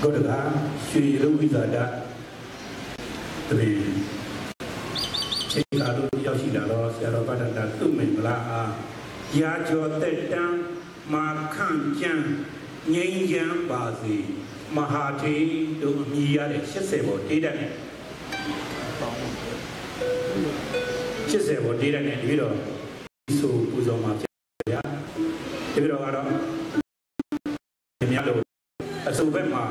ก็เด็กช่วยรู้วิจารณ์ตัวเองใช้การรู้ยาวชิดาเราเสียเราบัดนั้นตุ้มเหม็นปลายาจอเตตังมาขังจังเงียงบาสีมหาเทตุมีอะไรเชื่อเสพติดเนี่ยเชื่อเสพติดเนี่ยที่เราสู้ผู้ชมมาเสียที่เราอะไรเนี่ยเราสู้แบบมา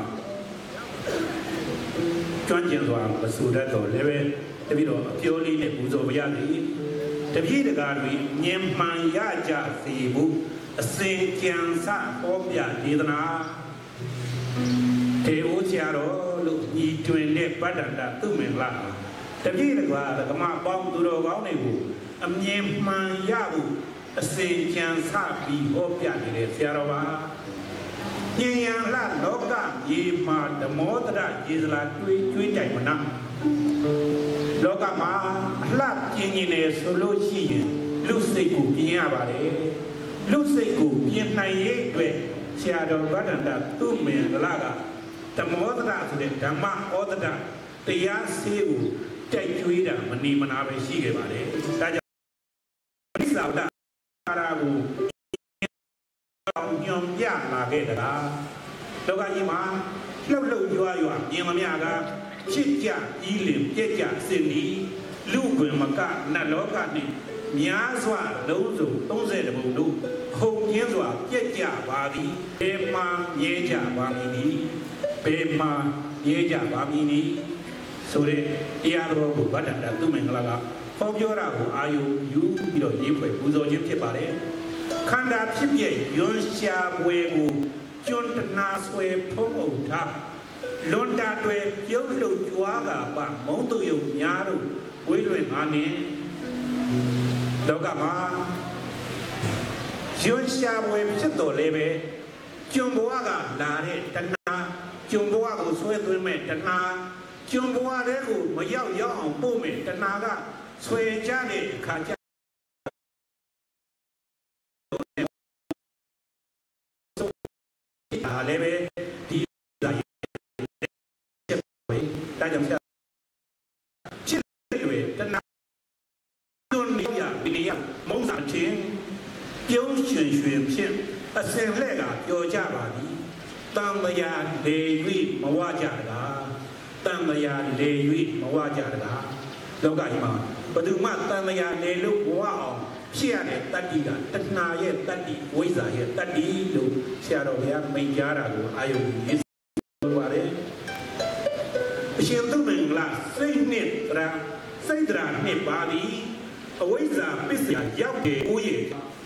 จวนจินว่าสู้ได้ตัวเลยเว้ยที่เราเที่ยวนี้เนี่ยผู้ชมไม่ยากเลยแต่พี่เด็กการวิ่งเงียบมันยากจะสีบุเสียงเกียงสะพบยาดีนาเทวเชียร์ลูกยีจวนเด็กปัดดันดาตุ้มเมล่าแต่พี่เด็กว่าแต่ก็มาบ้องตัวเราเขาในบุเงียบมันยากบุเสียงเกียงสะบีพบยาดีเชียร์ว่าเงียงล่าโลกายีมาเดโมตระยีสลาช่วยใจมันนั่งโลกามาลาจินีเนสโลชีลูกศิษย์กูกินยาบาร์ลูกศิษย์กูกินในเย่ด้วยเชียร์ดอกบัดนั้นตุ้มเมลากาแต่โมตระสุดเด็ดมาโอตระตียาซีกูใจช่วยด่ามันนี่มันอาไปชี้กันบาร์แต่จะไม่สาวด่าราบูยอมยากมาเกิดด่าแล้วก็ยี่มาแล้วลูกยัวยี่มาไม่อาก็ชิดจ่าอีหลิมเจ็ดจ่าสิ่งนี้ลูกคนมันก็นั่นโลกานี่มีอาสวะลูกจู่ต้องเสด็จบุรุษคงเยี่ยมสวะเจ็ดจ่าบาดีเปมาเยี่ยจ่าบามีนี้เปมาเยี่ยจ่าบามีนี้สุดที่อาร์โรบุบัดดันตุ้มเองละก็พบยอราหูอายุยูบิโรยิบไปบุโซยิบเจ็บอะไรขันดาพิบเย่ยนชาเวกูจนตนาสเวพงอุทาลอนดาด้วยยกลูกจัวกะปะมองตุยญาลุวิลุยมานีดอกกะมายนชาเวพิโตเลเบจุมบัวกะลาเรตนาจุมบัวกูสวยตุยเมตนาจุมบัวเรกูมายาวๆองปูเมตนากะสวยจาเนขาจาเลเบดี大家想，现在对，但那多年呀，比呀，梦想情，有选片，现在个有价吧的，当个呀雷雨没话价的，当个呀雷雨没话价的，แล้วก็อีมาปฏิมาตามยาเลลุหัวออกเชื่อเนี่ยตัดดีกันตัดนาเยตัดดีวิสาเยตัดดีลูเชื่อเราเนี่ยไม่ยาราลูอายุยี่สิบกว่าเลยเชื่อตัวหนึ่งละไส้เนตระไส้ตราเนปาลีเอาไว้จะพิเศษยับเกอุย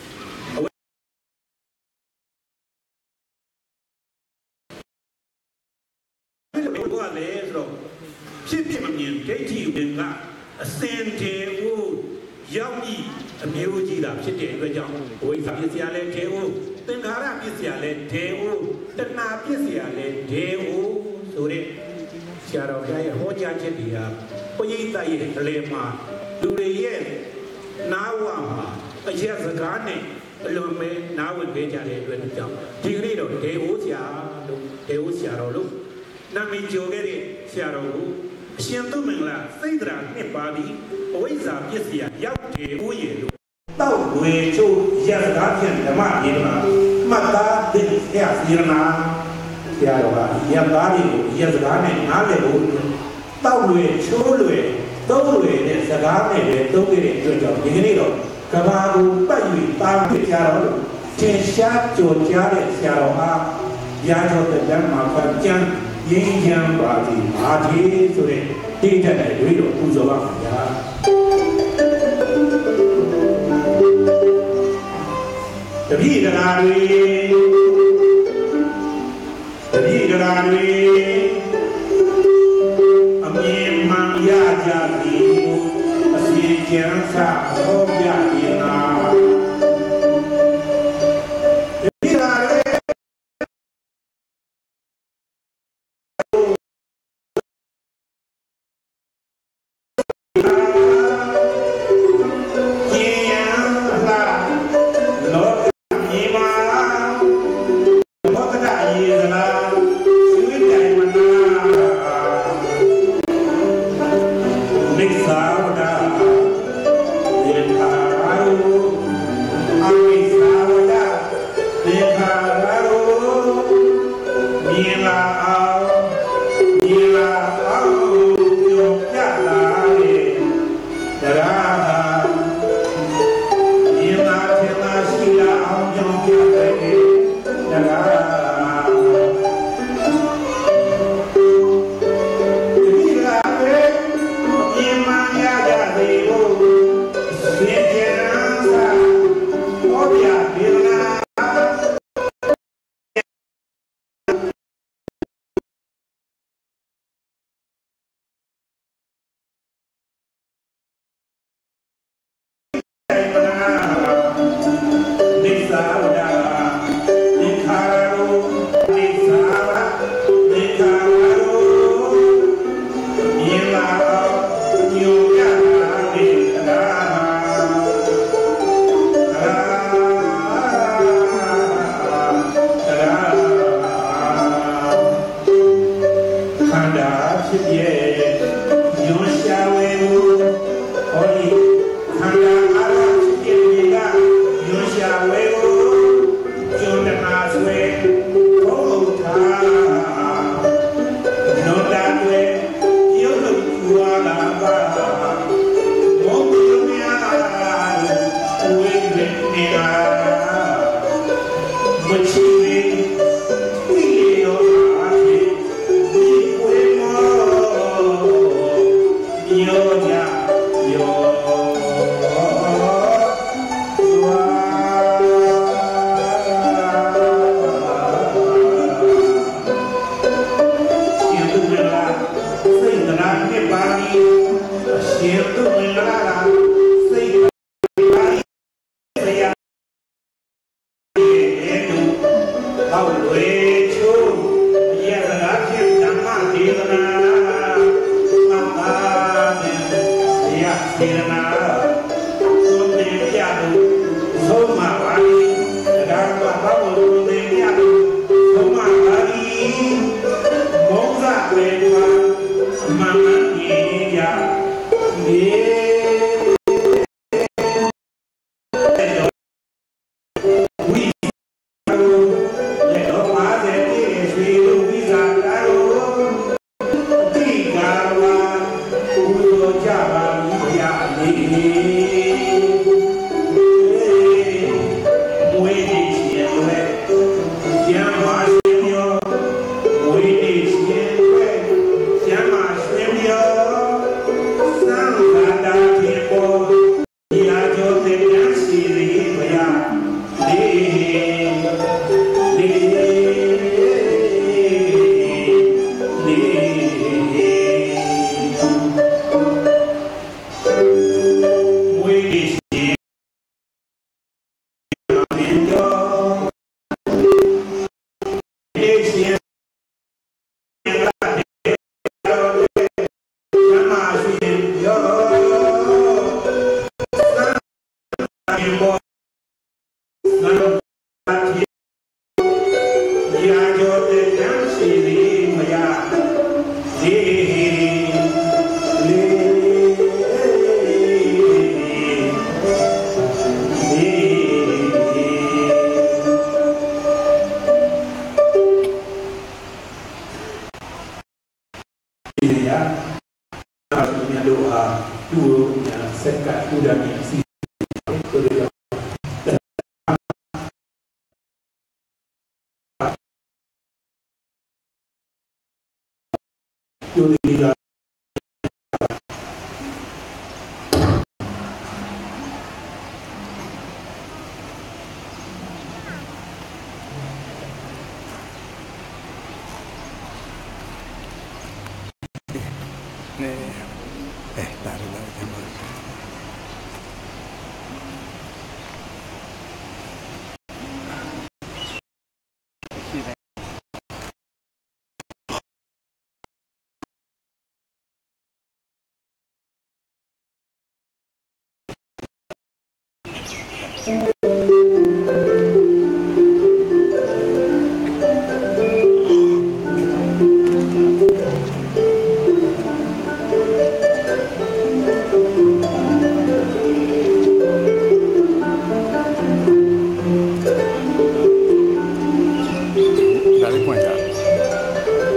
ไม่จะเป็นตัวเล็กหรอกชื่อที่มันยังได้ที่อยู่หนึ่งละเซนเทอูยับอีมีอุจิระชื่อเด็กด้วยจังโอ้ยสาพิเศษเลยเทอูตึงขาราพิเศษเลยเทอูตนาพิเศษเลยเทอูสุริเชื่อเราได้หัวใจเช่นเดียวพยิ่งใจทะเลมาดูเรียนน้าวมาเชื่อสังการเนี่ยลมเมน้าวันเบจาเลยด้วยจังทีนี้เราเทอูเสียเราลูกนั่นมีโจเกเรเสียเราลูกเชื่อตัวมึงละไส้ตราเนี่ยปาดีโอ้ยสาพิเศษยับเทอูเยลูกเต้าเวชูเชื่อสังการเช่นแต่มาเย็นมาตาเด็กเสียสีนาเสียเรายับตาดีเชื่อสังการเนี่ยน้าเลยลูกเต้าเวชูเลยเต้าเวเนี่ยสังการเนี่ยเลยเต้าเวเนี่ยด้วยจังทีนี้เรากบาลูไปอยู่ตามที่เสียเราเชื่อชาโจทย์เสียเรายาโจทย์แต่มาฟังจังยิ่งยังบาดีมาทีสุดเลยที่จะได้ด้วยเราผู้สมัครยาจะพี่จะลาดีจะพี่จะลาดีอเมมังยาจารีเสียงเสียงสาโรยาดีนาชีวิตใจมัน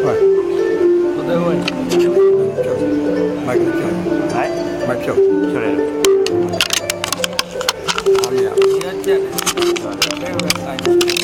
ဟုတ်တယ်ဟုတ်မိုက်ဖြုတ်ဟိုင်းမိုက်ဖြုတ်ဖြုတ်လိုက်အားမရရှက်ချက်တယ်ဘယ်လိုလဲဆိုင်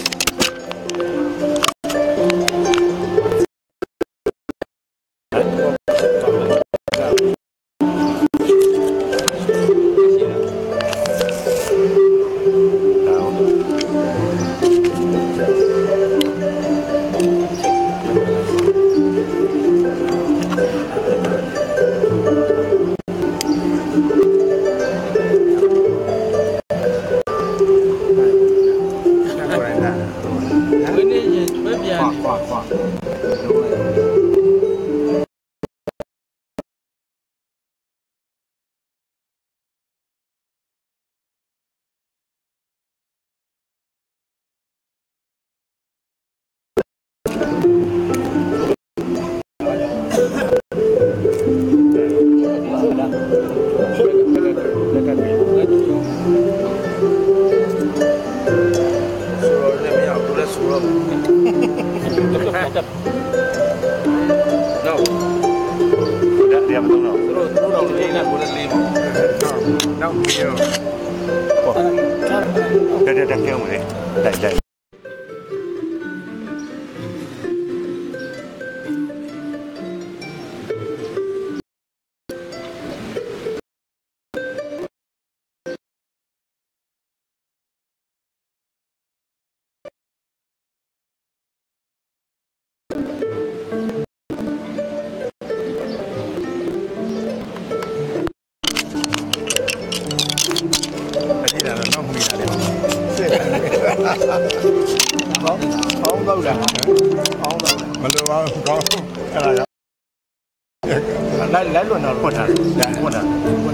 လိုက်လွန်တော့ဖွက်တာဖွက်တာ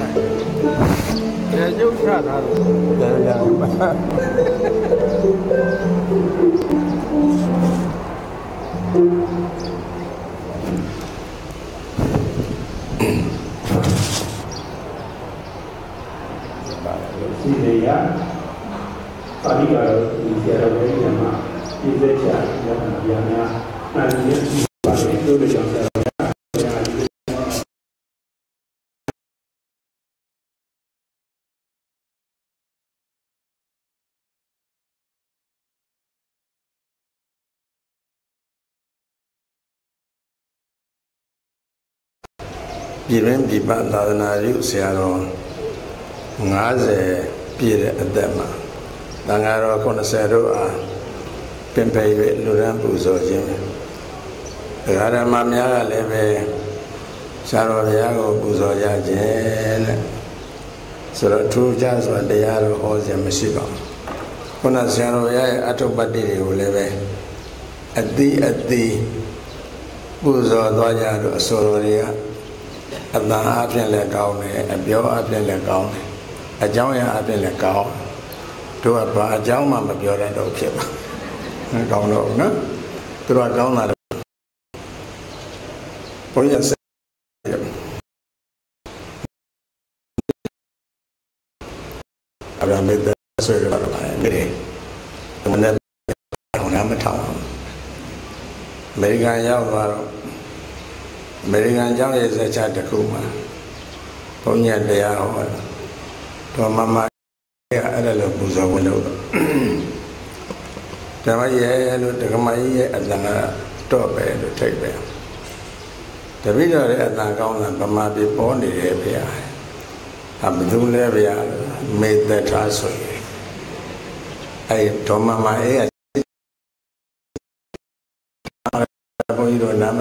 ရုပ်ထတာတော့ရစီနေရပါဠိကတော့ဒီဆရာတော်ကြီးကမှပြည့်စက်ချာရဟန်းဗျာများအဲ့ဒီပါတယ်တို့တွေကြောင့်ဆရာပြည်တွင်းပြည်ပသာသနာ့ရုပ်ဆရာတော်50ပြည့်တဲ့အသက်မှာသံဃာတော်90တို့အားပင်ပယ်၍လူရန်ပူဇော်ခြင်းဒကာဓမ္မများကလည်းပဲဆရာတော်ဘုရားကိုပူဇော်ကြခြင်းတဲ့ဆိုတော့ထူးခြားစွာတရားတော်ဟောခြင်းမရှိပါဘူးခုနဆရာတော်ဘုရားရဲ့အထုပ္ပတ္တိတွေကိုလည်းပဲအတိပူဇော်သွားကြတော့အစောတော်တွေကအတန်အပြင်လည်းကောင်းတယ်အပြောအပြင်လည်းကောင်းတယ်အကြောင်းအရာအပြင်လည်းကောင်းတို့ကဘာအကြောင်းမှမပြောတတ်တော့ဖြစ်ပါကောင်းတော့နော်သူတို့ကကောင်းတာဘုန်းကြီးဆက်အရမေတ္တာဆွေရတော့ပါတယ်ဒီမနေ့ထောင်ရမထောင်အမေရိကန်ရောက်သွားတော့အမေရိကန်ကျောင်းရဲ့ဇာတ်ချတစ်ခုမှာဘုန်းကြီးတရားဟောတော့မမအဲ့ဒါလို့ပူဇော်ဝင်လို့ဓမ္မရဲ့လို့ဓမ္မကြီးရဲ့အတန်ကတော့ပဲလို့ထိတ်ပဲတပိတော်ရဲ့အတန်ကောင်းတာဗမာပြည်ပေါ်နေတယ်ဗျာအဘသူလဲဗျာမေတ္တာဆိုရင်အဲ့ဒေါမမအေးဘုန်းကြီးတို့နာမ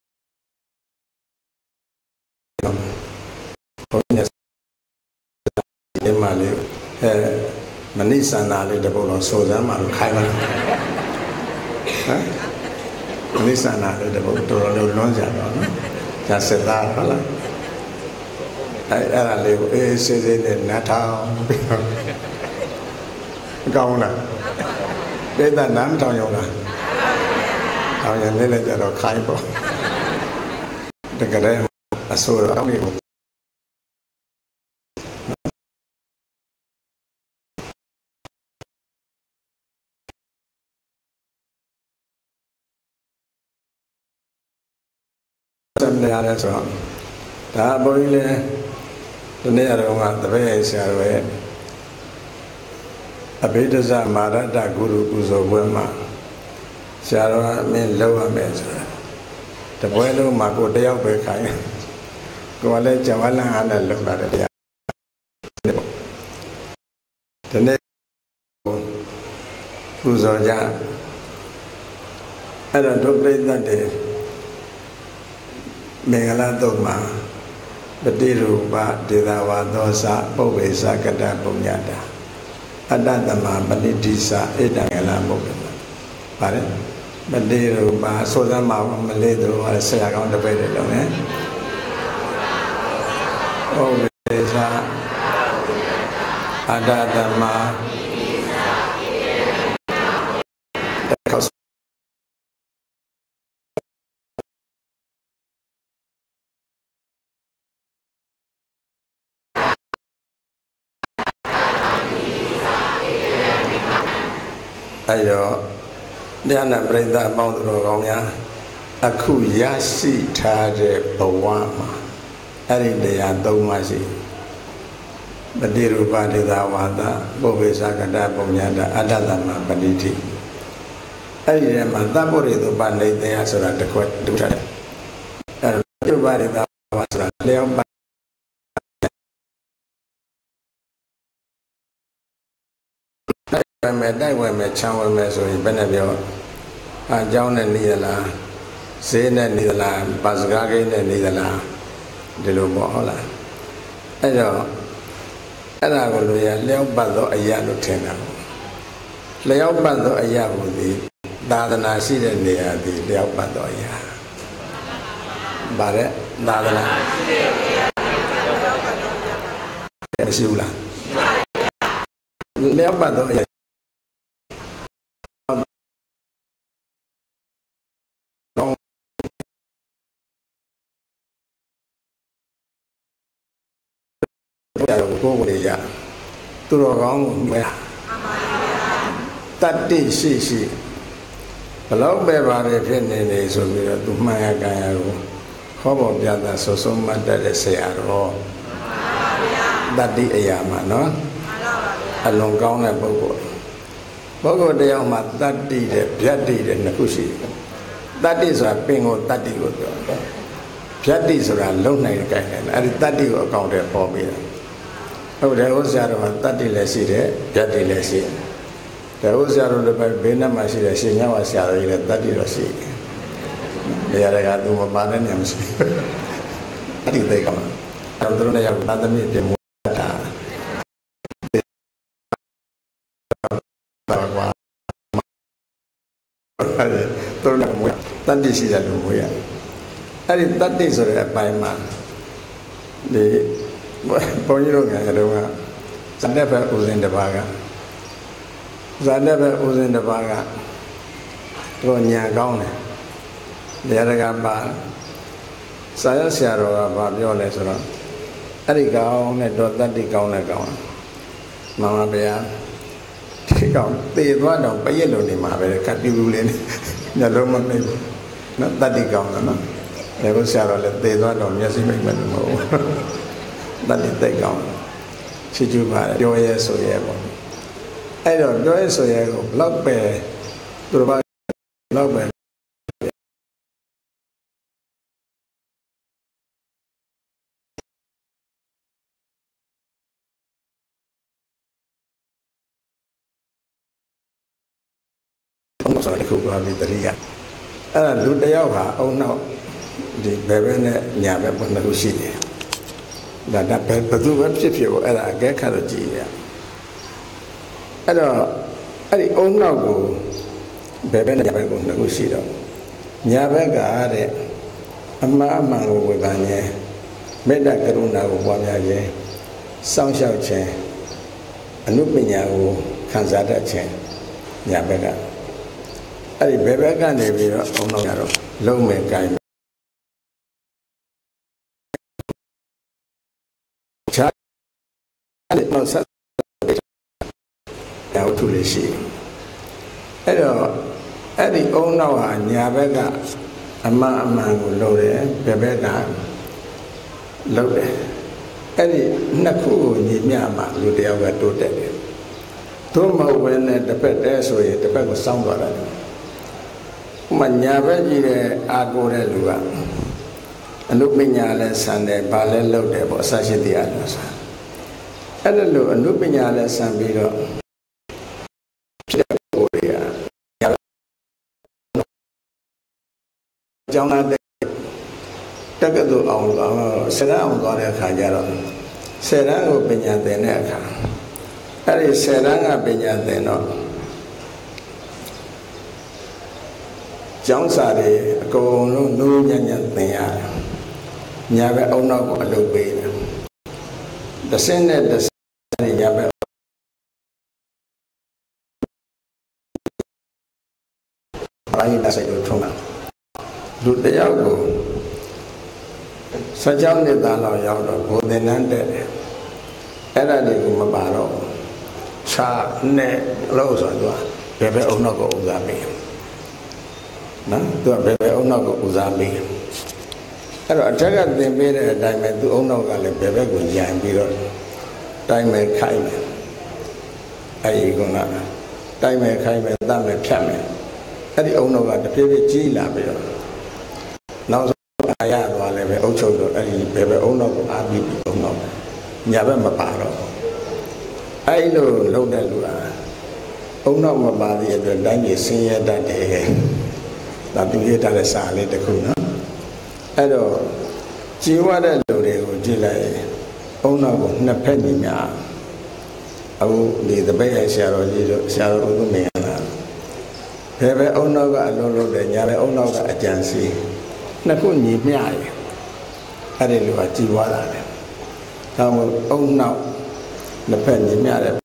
ဘုန်းကြီးဒီမှာလေမနိစန္ဒာလေးတပုတ်တော့စိုးစမ်းမှလို့ခိုင်းပါဟမ်မနိစန္ဒာလေးတပုတ်တော်တော်လွန်းကြတော့နော်ဇာစသားဟုတ်လားအဲ့ဒါလေးကိုအေးစေးစေးနဲ့နားထောင်ကောင်းလားဒေသနားမထောင်ရောလားထောင်ရင်လည်းကြတော့ခိုင်းပေါ့တကယ်လည်းအစိုးရအောက်ကိုနေရတယ်ဆိုတော့ဒါဘုန်းကြီးလည်းဒီနေ့ကတော့တပည့်ဆရာတော်ရဲ့အဘိဓဇမာရတ္တဂုရုပူဇော်ပွဲမှာဆရာတော်ကမင်းလောက်ရမယ်ဆိုတာတပွဲလုံးမှာကိုတယောက်ပဲခိုင်းကိုကလည်းဂျဝလန်အားနဲ့လောက်လာတယ်တရားဒီနေ့ပူဇော်ကြအဲ့တော့ဒုပရိသတ်တွေမင်္ဂလာတုတ်မှာပတိရူပဒေသဝါသောစပုဗ္ဗေစကတပုညတာအတ္တသမပဏိတိစဣတံကလမုတ်ပါတယ်ပတိရူပဆိုသမှာမလေးသူဆရာကောင်းတစ်ပည့်တွေလုံးနဲ့ပုဗ္ဗေစအတ္တသမအဲ့တော့ဉာဏပရိသတ်အပေါင်းတော်ကောင်းများအခုရရှိထားတဲ့ဘဝမှာအဲ့ဒီတရား၃ပါးရှိပတိရူပဒေသဝါဒပုဗ္ဗေစကတပုညတာအတ္တသမပဏိတိအဲ့ဒီထဲမှာသဗ္ဗရိသုပနိသေယဆိုတာတစ်ခွက်တူထားတယ်အဲ့တော့ပတိရူပဒေသဝါဒဆိုတာလျောက်တိုက်ဝယ်မယ်ချမ်းဝယ်မယ်ဆိုရင်ဘယ်နဲ့ပြောအเจ้าနဲ့နေရလားဈေးနဲ့နေသလားပါစကားကိန်းနဲ့နေသလားဒီလိုပေါ့ဟုတ်လားအဲ့တော့အဲ့ဒါကိုလူရလျောက်ပတ်သောအရာလို့ထင်တာလျောက်ပတ်သောအရာကိုဒီသာသနာရှိတဲ့နေရာဒီလျောက်ပတ်သောအရာဗါတဲ့သာသနာမရှိဘူးလားလျောက်ပတ်သောအရာကိုယ်ကိုယ်ရသူတော်ကောင်းကိုမြဲတတ္တိရှိရှိဘလောက်ပဲပါတယ်ဖြစ်နေနေဆိုပြီးတော့သူမှန်ရကန်ရကိုခေါ်ပေါ်ပြတာဆွဆုံးမတ်တဲ့ဆရာတော်တတ္တိအရာမှာနော်အလွန်ကောင်းတဲ့ပုဂ္ဂိုလ်တယောက်မှာတတ္တိတဲ့ဗျတ်တိတဲ့နှစ်ခုရှိတယ်တတ္တိဆိုတာပင်ကိုတတ္တိကိုပြောတယ်ဗျတ်တိဆိုတာလုံနိုင်ကြိုင်တယ်အဲ့ဒီတတ္တိကိုအကောင့်ထဲပေါ်ပြီးတယ်ဟုတ်တယ်ဥစ္စာတော်မှာတတ္တိလည်းရှိတယ်ဗျတ်တိလည်းရှိတယ်ဒါဥစ္စာတော်လည်းပဲဘေးနားမှာရှိတယ်ရှင်ညဝဆရာတော်ကြီးလည်းတတ္တိတော့ရှိတယ်နေရာကသူမပါတဲ့နေရာမရှိတတ္တိသိကောင်းတယ်သူတို့လည်းရောက်သံသမီးပြင်မတာသူတို့လည်းတတ္တိရှိတယ်လို့ပြောရအဲ့ဒီတတ္တိဆိုတဲ့အပိုင်းမှာဒီဘုန်းကြီးတို့ငယ်တုန်းကဇာတ်ဘက်ဥစဉ်တစ်ပါးကတို့ညာကောင်းတယ်တရားတကာပါစာရဆရာတော်ကဘာပြောလဲဆိုတော့အဲ့ဒီကောင်းနဲ့တော့တတ္တိကောင်းနဲ့ကောင်းမှန်ပါဗျာဒီကောင်းသေသွားတော့ပရက်လုံးနေမှာပဲကတ်ပြူလေးနဲ့ညလုံးမမိဘူးနော်တတ္တိကောင်းတယ်နော်ဒါကိုဆရာတော်လည်းသေသွားတော့မျက်စိမိတ်မလို့မဟုတ်ဘူးတတ္တိသိကောင်းချစ်ကျူပါတယ်ပြောရဲဆိုရဲပေါ့အဲ့တော့ပြောရဲဆိုရဲကိုဘလောက်ပဲသူတို့ဘာလောက်ပဲဆိုတော့ဒီခုကပြီးတတိယအဲ့ဒါလူတယောက်ဟာအုံနောက်ဒီဘယ်ဘက်နဲ့ညာဘက်ဘယ်လိုရှိတယ်ဒါဘယ်သူပဲဖြစ်ဖြစ်ကိုအဲ့ဒါအကဲခတ်လို့ကြည့်ရအဲ့တော့အဲ့ဒီအုံနောက်ကိုဘယ်ဘက်နဲ့ညာဘက်ကိုနှစ်ခုရှိတော့ညာဘက်ကတဲ့အမှားအမှန်ကိုဝေဖန်ခြင်းမေတ္တာကရုဏာကိုပွားများခြင်းစောင့်ရှောက်ခြင်းအနုပညာကိုခံစားတတ်ခြင်းညာဘက်ကအဲ့ဒီဘယ်ဘက်ကနေပြီးတော့အုံနောက်ရတော့လုံးမဲ့ကိုင်းခြားအဲ့တော့ဆက်ရောက်ထူလေးရှိအဲ့တော့အဲ့ဒီအုံနောက်ဟာညာဘက်က Ama will load it, Bebeda load it. Eddie Naku, Yama, Ludia, do that. Toma when the pet as way, the pet was somewhat. Manyava, Agore Lua. And look me Sunday, Ballet loaded, but such a diagnosis. And look me San Bigo. John Takadu on Serang got a Kajaro. Serang opinion the Neka. That is Serang opinion the no. John Sadi go no Nyan Nia. Never own up a little bit. The Senate, the Senate, I say to Tuna. Do the Yago. Sajam de Dalo Yago, who then ended. Era de Gumabaro. Cha ne close on you. Bebe Onago Uzabi. No, do a Bebe Onago Uzabi. I tell you, they made a diamond to Onaga, Bebe Gunjan Biro. Diamond Kaime. I go not. Diamond Kaime, Diamond Kaime. At the owner of the baby G Labio. Now I have one of the Ocho, baby owner of Abi Ono. Yabama Paro. I know that Lua. Owner of my body at the Danny senior that day. Nothing yet at the Sally the Kuna. I know. Jiwada Lode, Gila. Owner of Napenia. I will leave the Bay Shadow of the man. Bebe Onoga Lolo de Yare Onoga agency. Nakuni Miai. I didn't know what Jiwala. Now, oh no, the penny Miare.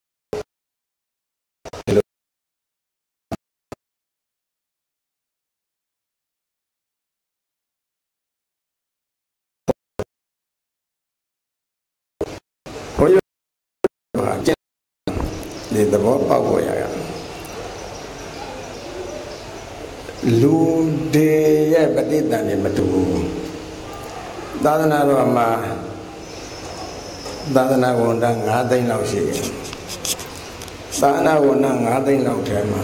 For you, the more power. Lu de ya bati tani matu. Dadana rama. Dadana wonda ngadai lausi. Dadana wonda ngadai lautema.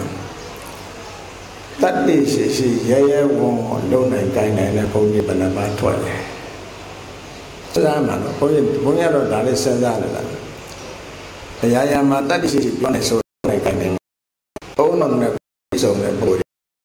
Tadi si ya wong lo nai kai nai na poni banaba toile. Sama no punya ro dale senja la. Ya ma tadi si pone so nai kai nai. Oh no na so na pori.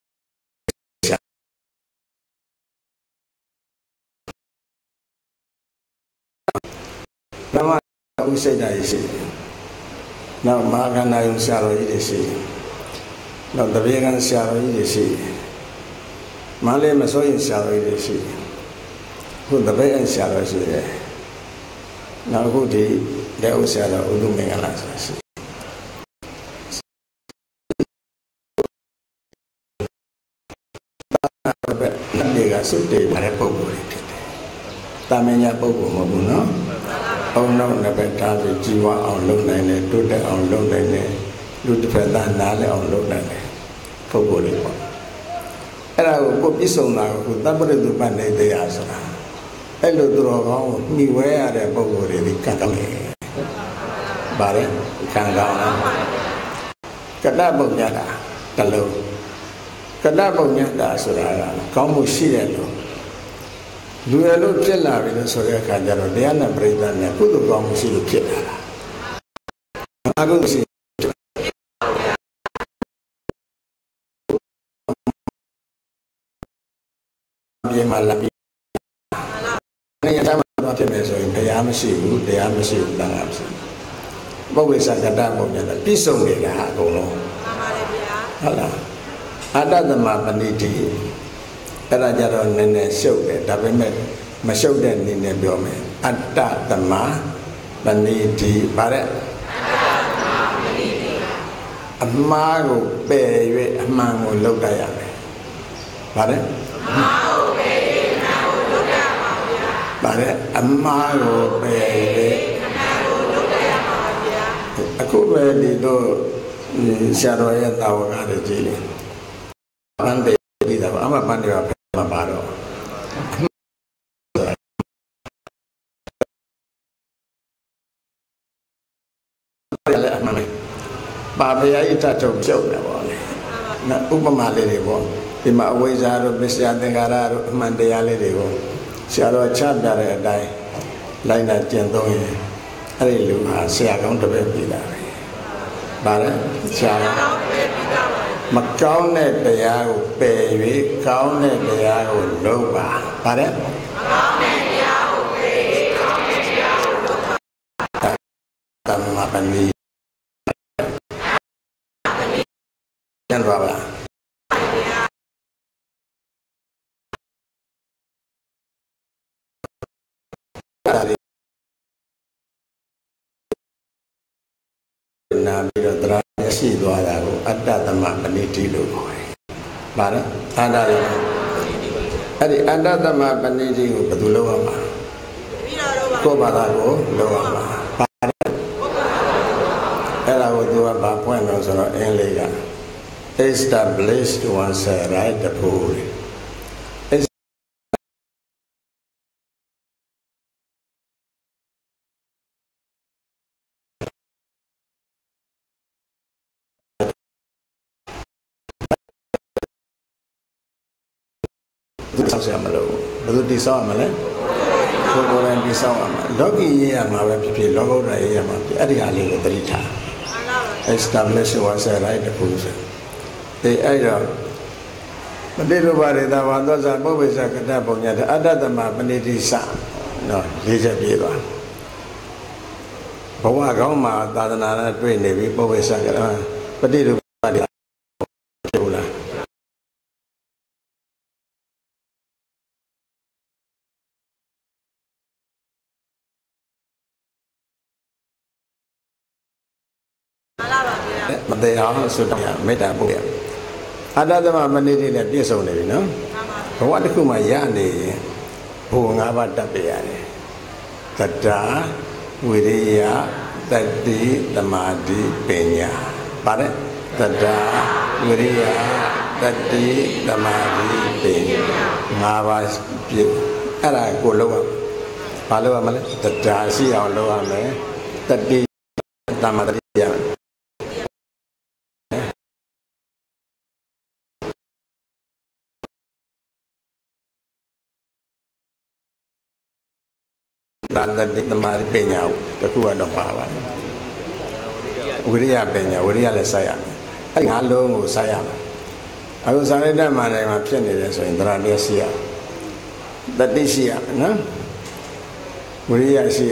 Nama usai dari sini. Nama makan ayam siaro ini sini. Nama terbiakan siaro ini sini. Malay masoin siaro ini sini. Pun terbiakan siaro sini. Nama aku di dia siaro untuk mengalah sini. Nanti kasut di mana pokok itu. Tamanya pokok maupun no. Ông nó là phải trả về chi hóa ông lúc này này, tôi đã ông lúc này này, lúc phải ta ná lại ông lúc này này, không có được không? Cái nào có biết sâu nào cũng ta bắt được bạn này để ăn sao? Cái lúc đó không, mi quay ở đây bao giờ để đi cắt này, bà đấy, càng gạo lắm. Cái đó bao nhiêu đã, cái lâu, cái đó bao nhiêu đã sửa ra, có một xí này luôn. Dua lu cila bila sore kajar dia na beritanya kudu kamu sih lu cila. Aku sih. Dia malam. Ini sama macam besok ini dia mesti dangan. Bawa sakada bawa jalan pisau dia aku no. Alah. Ada tema pendidik. Era jaron nenek show deh, tapi masuk deh nenek biome. Ada tema pendidik, bare. Amago bewe, amago lodaya. Bare. Bare, amago bewe. Aku beli do siaroya tahu ada jadi. Pandai. Ama pandai apa ပါတော့လည်းအမှန်ပဲပါဗျာဤတတ်ထုတ်ပြုတ်နေပါလေနော်ဥပမာလေးတွေပေါ့ဒီမှာအဝိဇ္ဇာတို့ပစ္စယသင်္ခါရတို့အမှန်တရားလေးတွေကိုဆရာတော်ချပြတဲ့အတိုင်းလိုက်နာကျင့်သုံးရင်အဲ့ဒီလူဟာဆရာကောင်းတစ်ပည့်ပြည်တာပဲဗါလဲဆရာကောင်းတစ်ပည့်ပြည်တာပါမကောင်းတဲ့တရားကိုပယ်၍ကောင်းတဲ့တရားကိုလုပ်ပါဗါလဲမကောင်းတဲ့တရားကိုပယ်၍ကောင်းတဲ့တရားကိုလုပ်ပါသမ္မာပဏိကျန်သွားပါနာပြီးတော့တရားရှိသွားတာကိုအတ္တသမပဏိတိလို့ခေါ်တယ်။ဗါလဲအတ္တရအဲ့ဒီအတ္တသမပဏိတိကိုဘယ်သူလုပ်ရမှာကိုယ်ဘာသာကိုလုပ်ရမှာဗါလဲအဲ့ဒါကိုသူကဘာဖွင့်လို့ဆိုတော့အင်္ဂလိပ်က established oneself right the poolဆောက်ရမလို့ဘယ်သူတိဆောက်ရမလဲကိုယ်ကိုယ်တိုင်တိဆောက်ရမှာလောကီရေးရမှာပဲဖြစ်ဖြစ်လောကုတ္တရာရေးရမှာဖြစ်အဲ့ဒီဟာလေးကိုသတိထား establish oneself right the pool အဲ့တော့မတိရဘာရေသာဝါသောဇာပုဗ္ဗေဇကတ္တပုံညာအတ္တသမပဏိတိစနော်လေးချက်ပြေးသွားဘဝကောင်းမှာသာသနာနဲ့တွေ့နေပြီပုဗ္ဗေဇကတ္တပတိရဘာရေဖြစ်ဘူးလားမတရားဆိုတော့မေတ္တာပို့ရအတ္တသမပဏိတိနဲ့ပြည့်စုံနေပြီနော်ဘဝတစ်ခုမှရနေရင်ဘုံ၅ပါးတတ်ပြရတယ်တတ္တာဝိရိယတတ္တိသမာဓိပညာပါတယ်တတ္တာဝိရိယတတ္တိသမာဓိပညာ၅ပါးပြည့်အဲ့ဒါကိုလုပ်ရဘာလုပ်ရမလဲတတ္တာရှိအောင်လုပ်ရမယ်တတ္တိသမာဓိရမယ်တန်တဲ့သမာဓိပညာတခုကတော့ပါပါတယ်ဝိရိယပညာဝိရိယလည်းစိုက်ရမယ်အဲ့ဒီငါးလုံးကိုစိုက်ရမယ်အခုဇာတိတ္တမာနမှာဖြစ်နေတယ်ဆိုရင်တရားတရားရှိရတတိရှိရနော်ဝိရိယရှိရ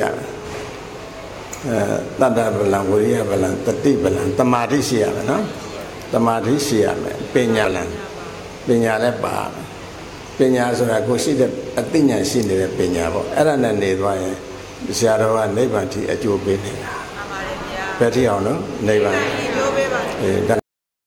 တတ္တဗလံဝိရိယဗလံတတိဗလံသမာဓိရှိရမယ်နော်သမာဓိရှိရမယ်ပညာလံပညာလည်းပါပညာဆိုတာကိုရှိတဲ့အသိဉာဏ်ရှိနေတဲ့ပညာပေါ့အဲ့ဒါနဲ့နေသွားရင်ဆရာတော်ကနိဗ္ဗာန်ထိအကျိုးပေးနေတာမှန်ပါတယ်ဗျာဘယ်ထိအောင်နော်နိဗ္ဗာန်အကျိုးပေးပါတယ်ဒါ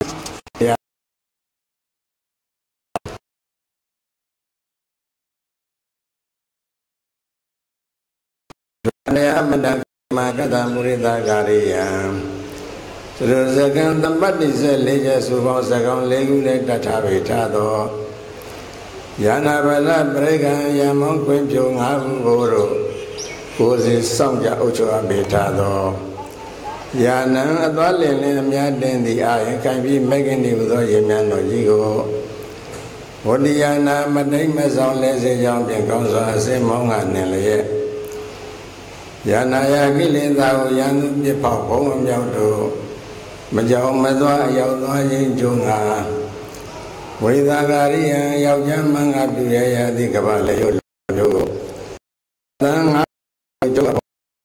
နေအမတမကတမုရိသကာရိယံသရဇကံတမ္ပတ္တိစေ၄ချက်စုပေါင်းစကောင်း၄ခုနဲ့တတ်ထားပေထားသောယာနာဗလပရိကံယမောခွင်ပြုံ၅ခုကိုတို့ကိုယ်စီစောင့်ကြအုပ်ချုပ်အပ်ပေထားသောယာနံအသွားလင်လင်းအများတင်သည်အာယခံပြီးမဂ္ဂင်ဒီဟူသောရေမြန်းတော်ကြီးကိုဝတ္တယာနာမတိတ်မဆောင်လဲစေကြောင်းဖြင့်ကောင်းစွာအစင်မောင်းကနေလျက်ယာနာယကိလေသာကိုယံသူပြစ်ဖောက်ဘုံအမြောက်တို့မကြောင်မသွားအရောက်သွားခြင်းကျုံငါဝိသကာရိယံယောက်ျားမင်္ဂပြုရရသည့်ကမ္ဘာလေရုပ်မျိုးကိုသံဃာကျုပ်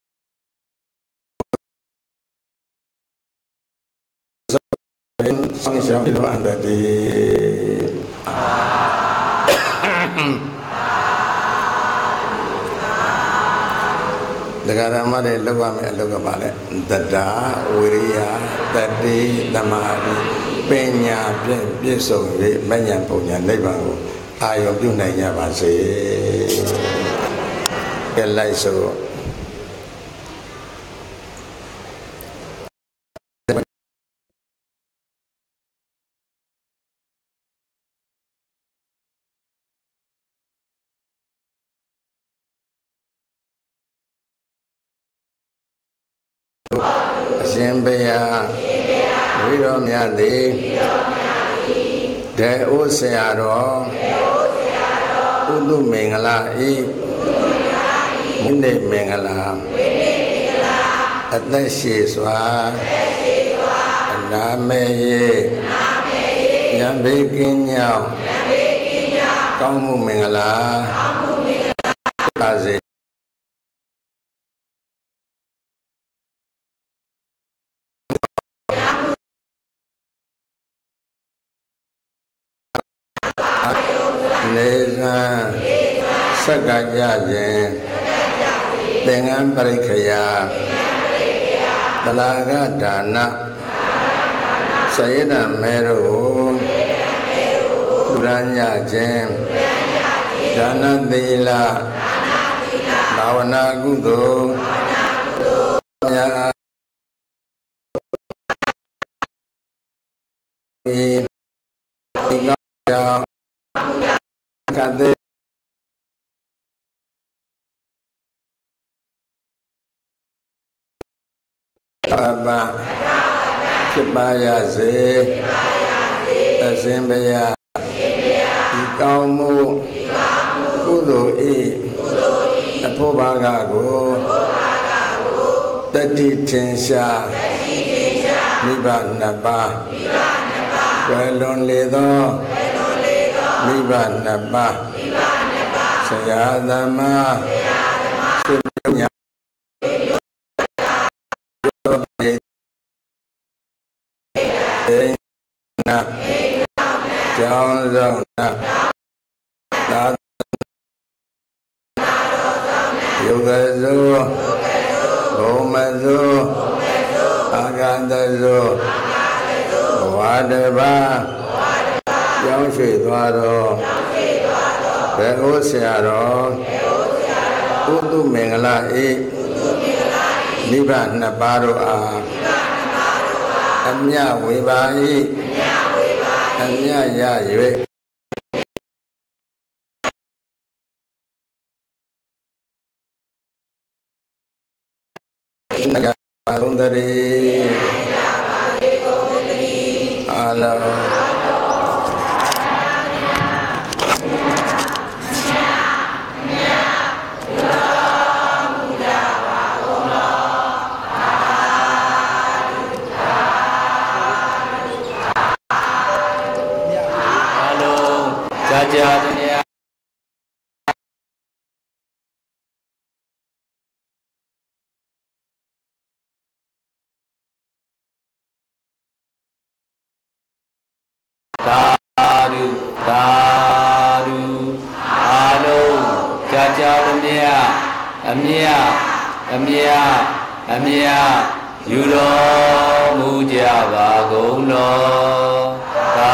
ဆောင်ရှောင်းလို့အန္တတိဒဂရမတဲ့လောက်ရမယ်အလောက်ကပါလေတတ္တာဝိရိယတတ္တိသမာဓိပညာပြည့်စုံ၍မဉ္ဇဉ်ပုံညာနိဗ္ဗာန်ကိုအာရုံပြုနိုင်ကြပါစေ။ကဲလိုက်စို့အရှင်ဘုရားဝိတော်မြတ်သည်ဒေဩဆရာတော်ဥဒုမင်္ဂလာဤမိနေမင်္ဂလာအသက်ရှိစွာအနာမေယေဉာဏ်ဘေးကင်းကြောင်းကောင်းမှုမင်္ဂလာပါစေနေဇံစက္ကကြခြင်းသင်္ကန်းပရိခယာတလာကဒါနဆယဒမေတို့ပုရညခြင်းဒါနသီလဘာဝနာကုသိုလ်များဒီကောင်းကြောင့်ကတဲ့ဘာဖြစ်ပါရစေအရှင်ဘုရားဒီကောင်းမှုကုသိုလ်ဤအဖို့ဘာကကိုတတိထင်ရှားမိဘနှစ်ပါးွယ်လွန်လေသောမိဘနှစ်ပါးဆရာသမားဆွေမျိုးညာနာကျောင်းဆောင်နာသာယုဂဇောဘုံမဇောအာဂန္တဇောဝါဒဘာကျောင်းရွှေသွားတော်ဘေဩဆရာတော်ဥဒုမင်္ဂလာဤမိဘနှစ်ပါးတို့အားအမြဝေပါ၏အမြရ၍နဂပါလုံးတည်းအာလောကြာတရားသာဓုသာဓုအာလုံးကြာတရားအမြအမြယူတော်မူကြပါကုန်တော်သာ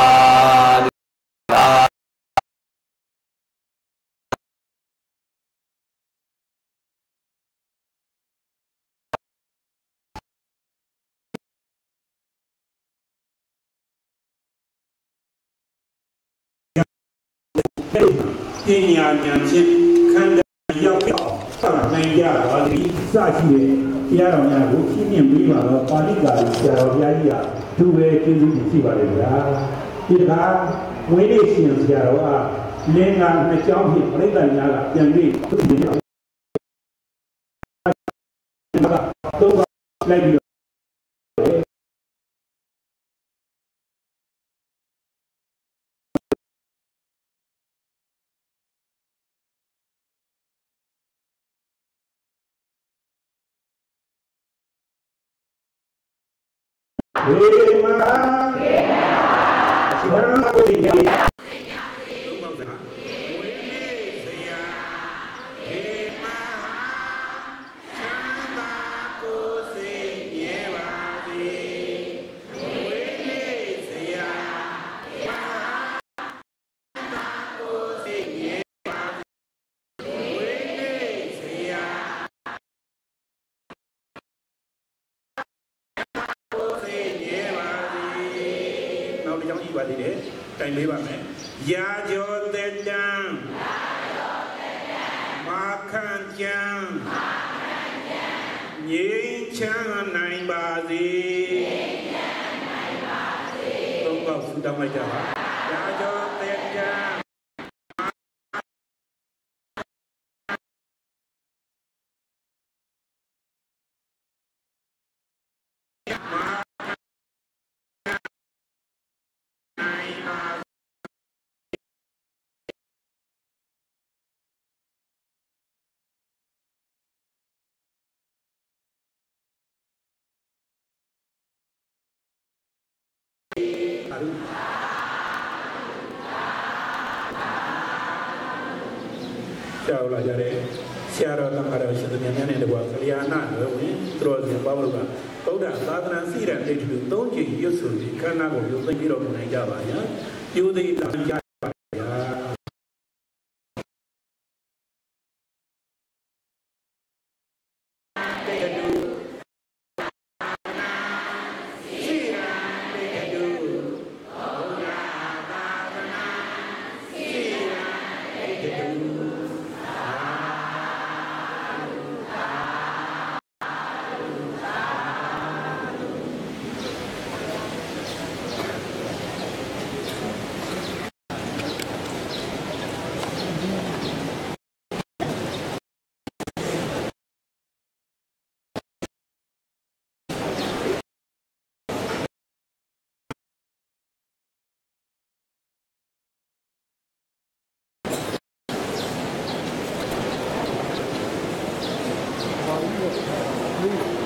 ပညာဉာဏ်ဖြင့်ခန္ဓာရောက်အောင်နိုင်ကြပါသည်စရှိတဲ့တရားတော်များကိုရှင်းပြပြီးပါတော့ပါဠိကာဆရာတော်ဘုရားကြီးကသူပဲကျေးဇူးတင်ရှိပါတယ်ဗျာဒီကဝိနည်းရှင်ဆရာတော်ကလင်းကနှစ်ကြောင်းဖြင့်ပြိဿညာကပြန်ပြီးသူ့ပြောတော့လိုက်ပြီးဝေမာဝေမာကိုဒီတိုင်လေးပါမယ်ရာကျော်တဲ့တံမာခန့်ကျံငြိမ်းချချမ်းနိုင်ပါစေသုံးပေါက်ဆုတောင်းလိုက်ကြပါရာကျော်တဲ့ကြကြောက်လာကြတယ်ဆရာတော်တမတော်ရှင်သမီးများနဲ့တကွာကလျာဏတော်ဝင်သူတော်စင်ပါဘုရားဗုဒ္ဓသာသနာစီရန်တိတ်တူ၃ချိန်ရွတ်ဆိုပြီးခန္ဓာကိုယ်ရုပ်သိပြီးတော့နိုင်ကြပါညာယူသေးတာကြပါဗျာ Move.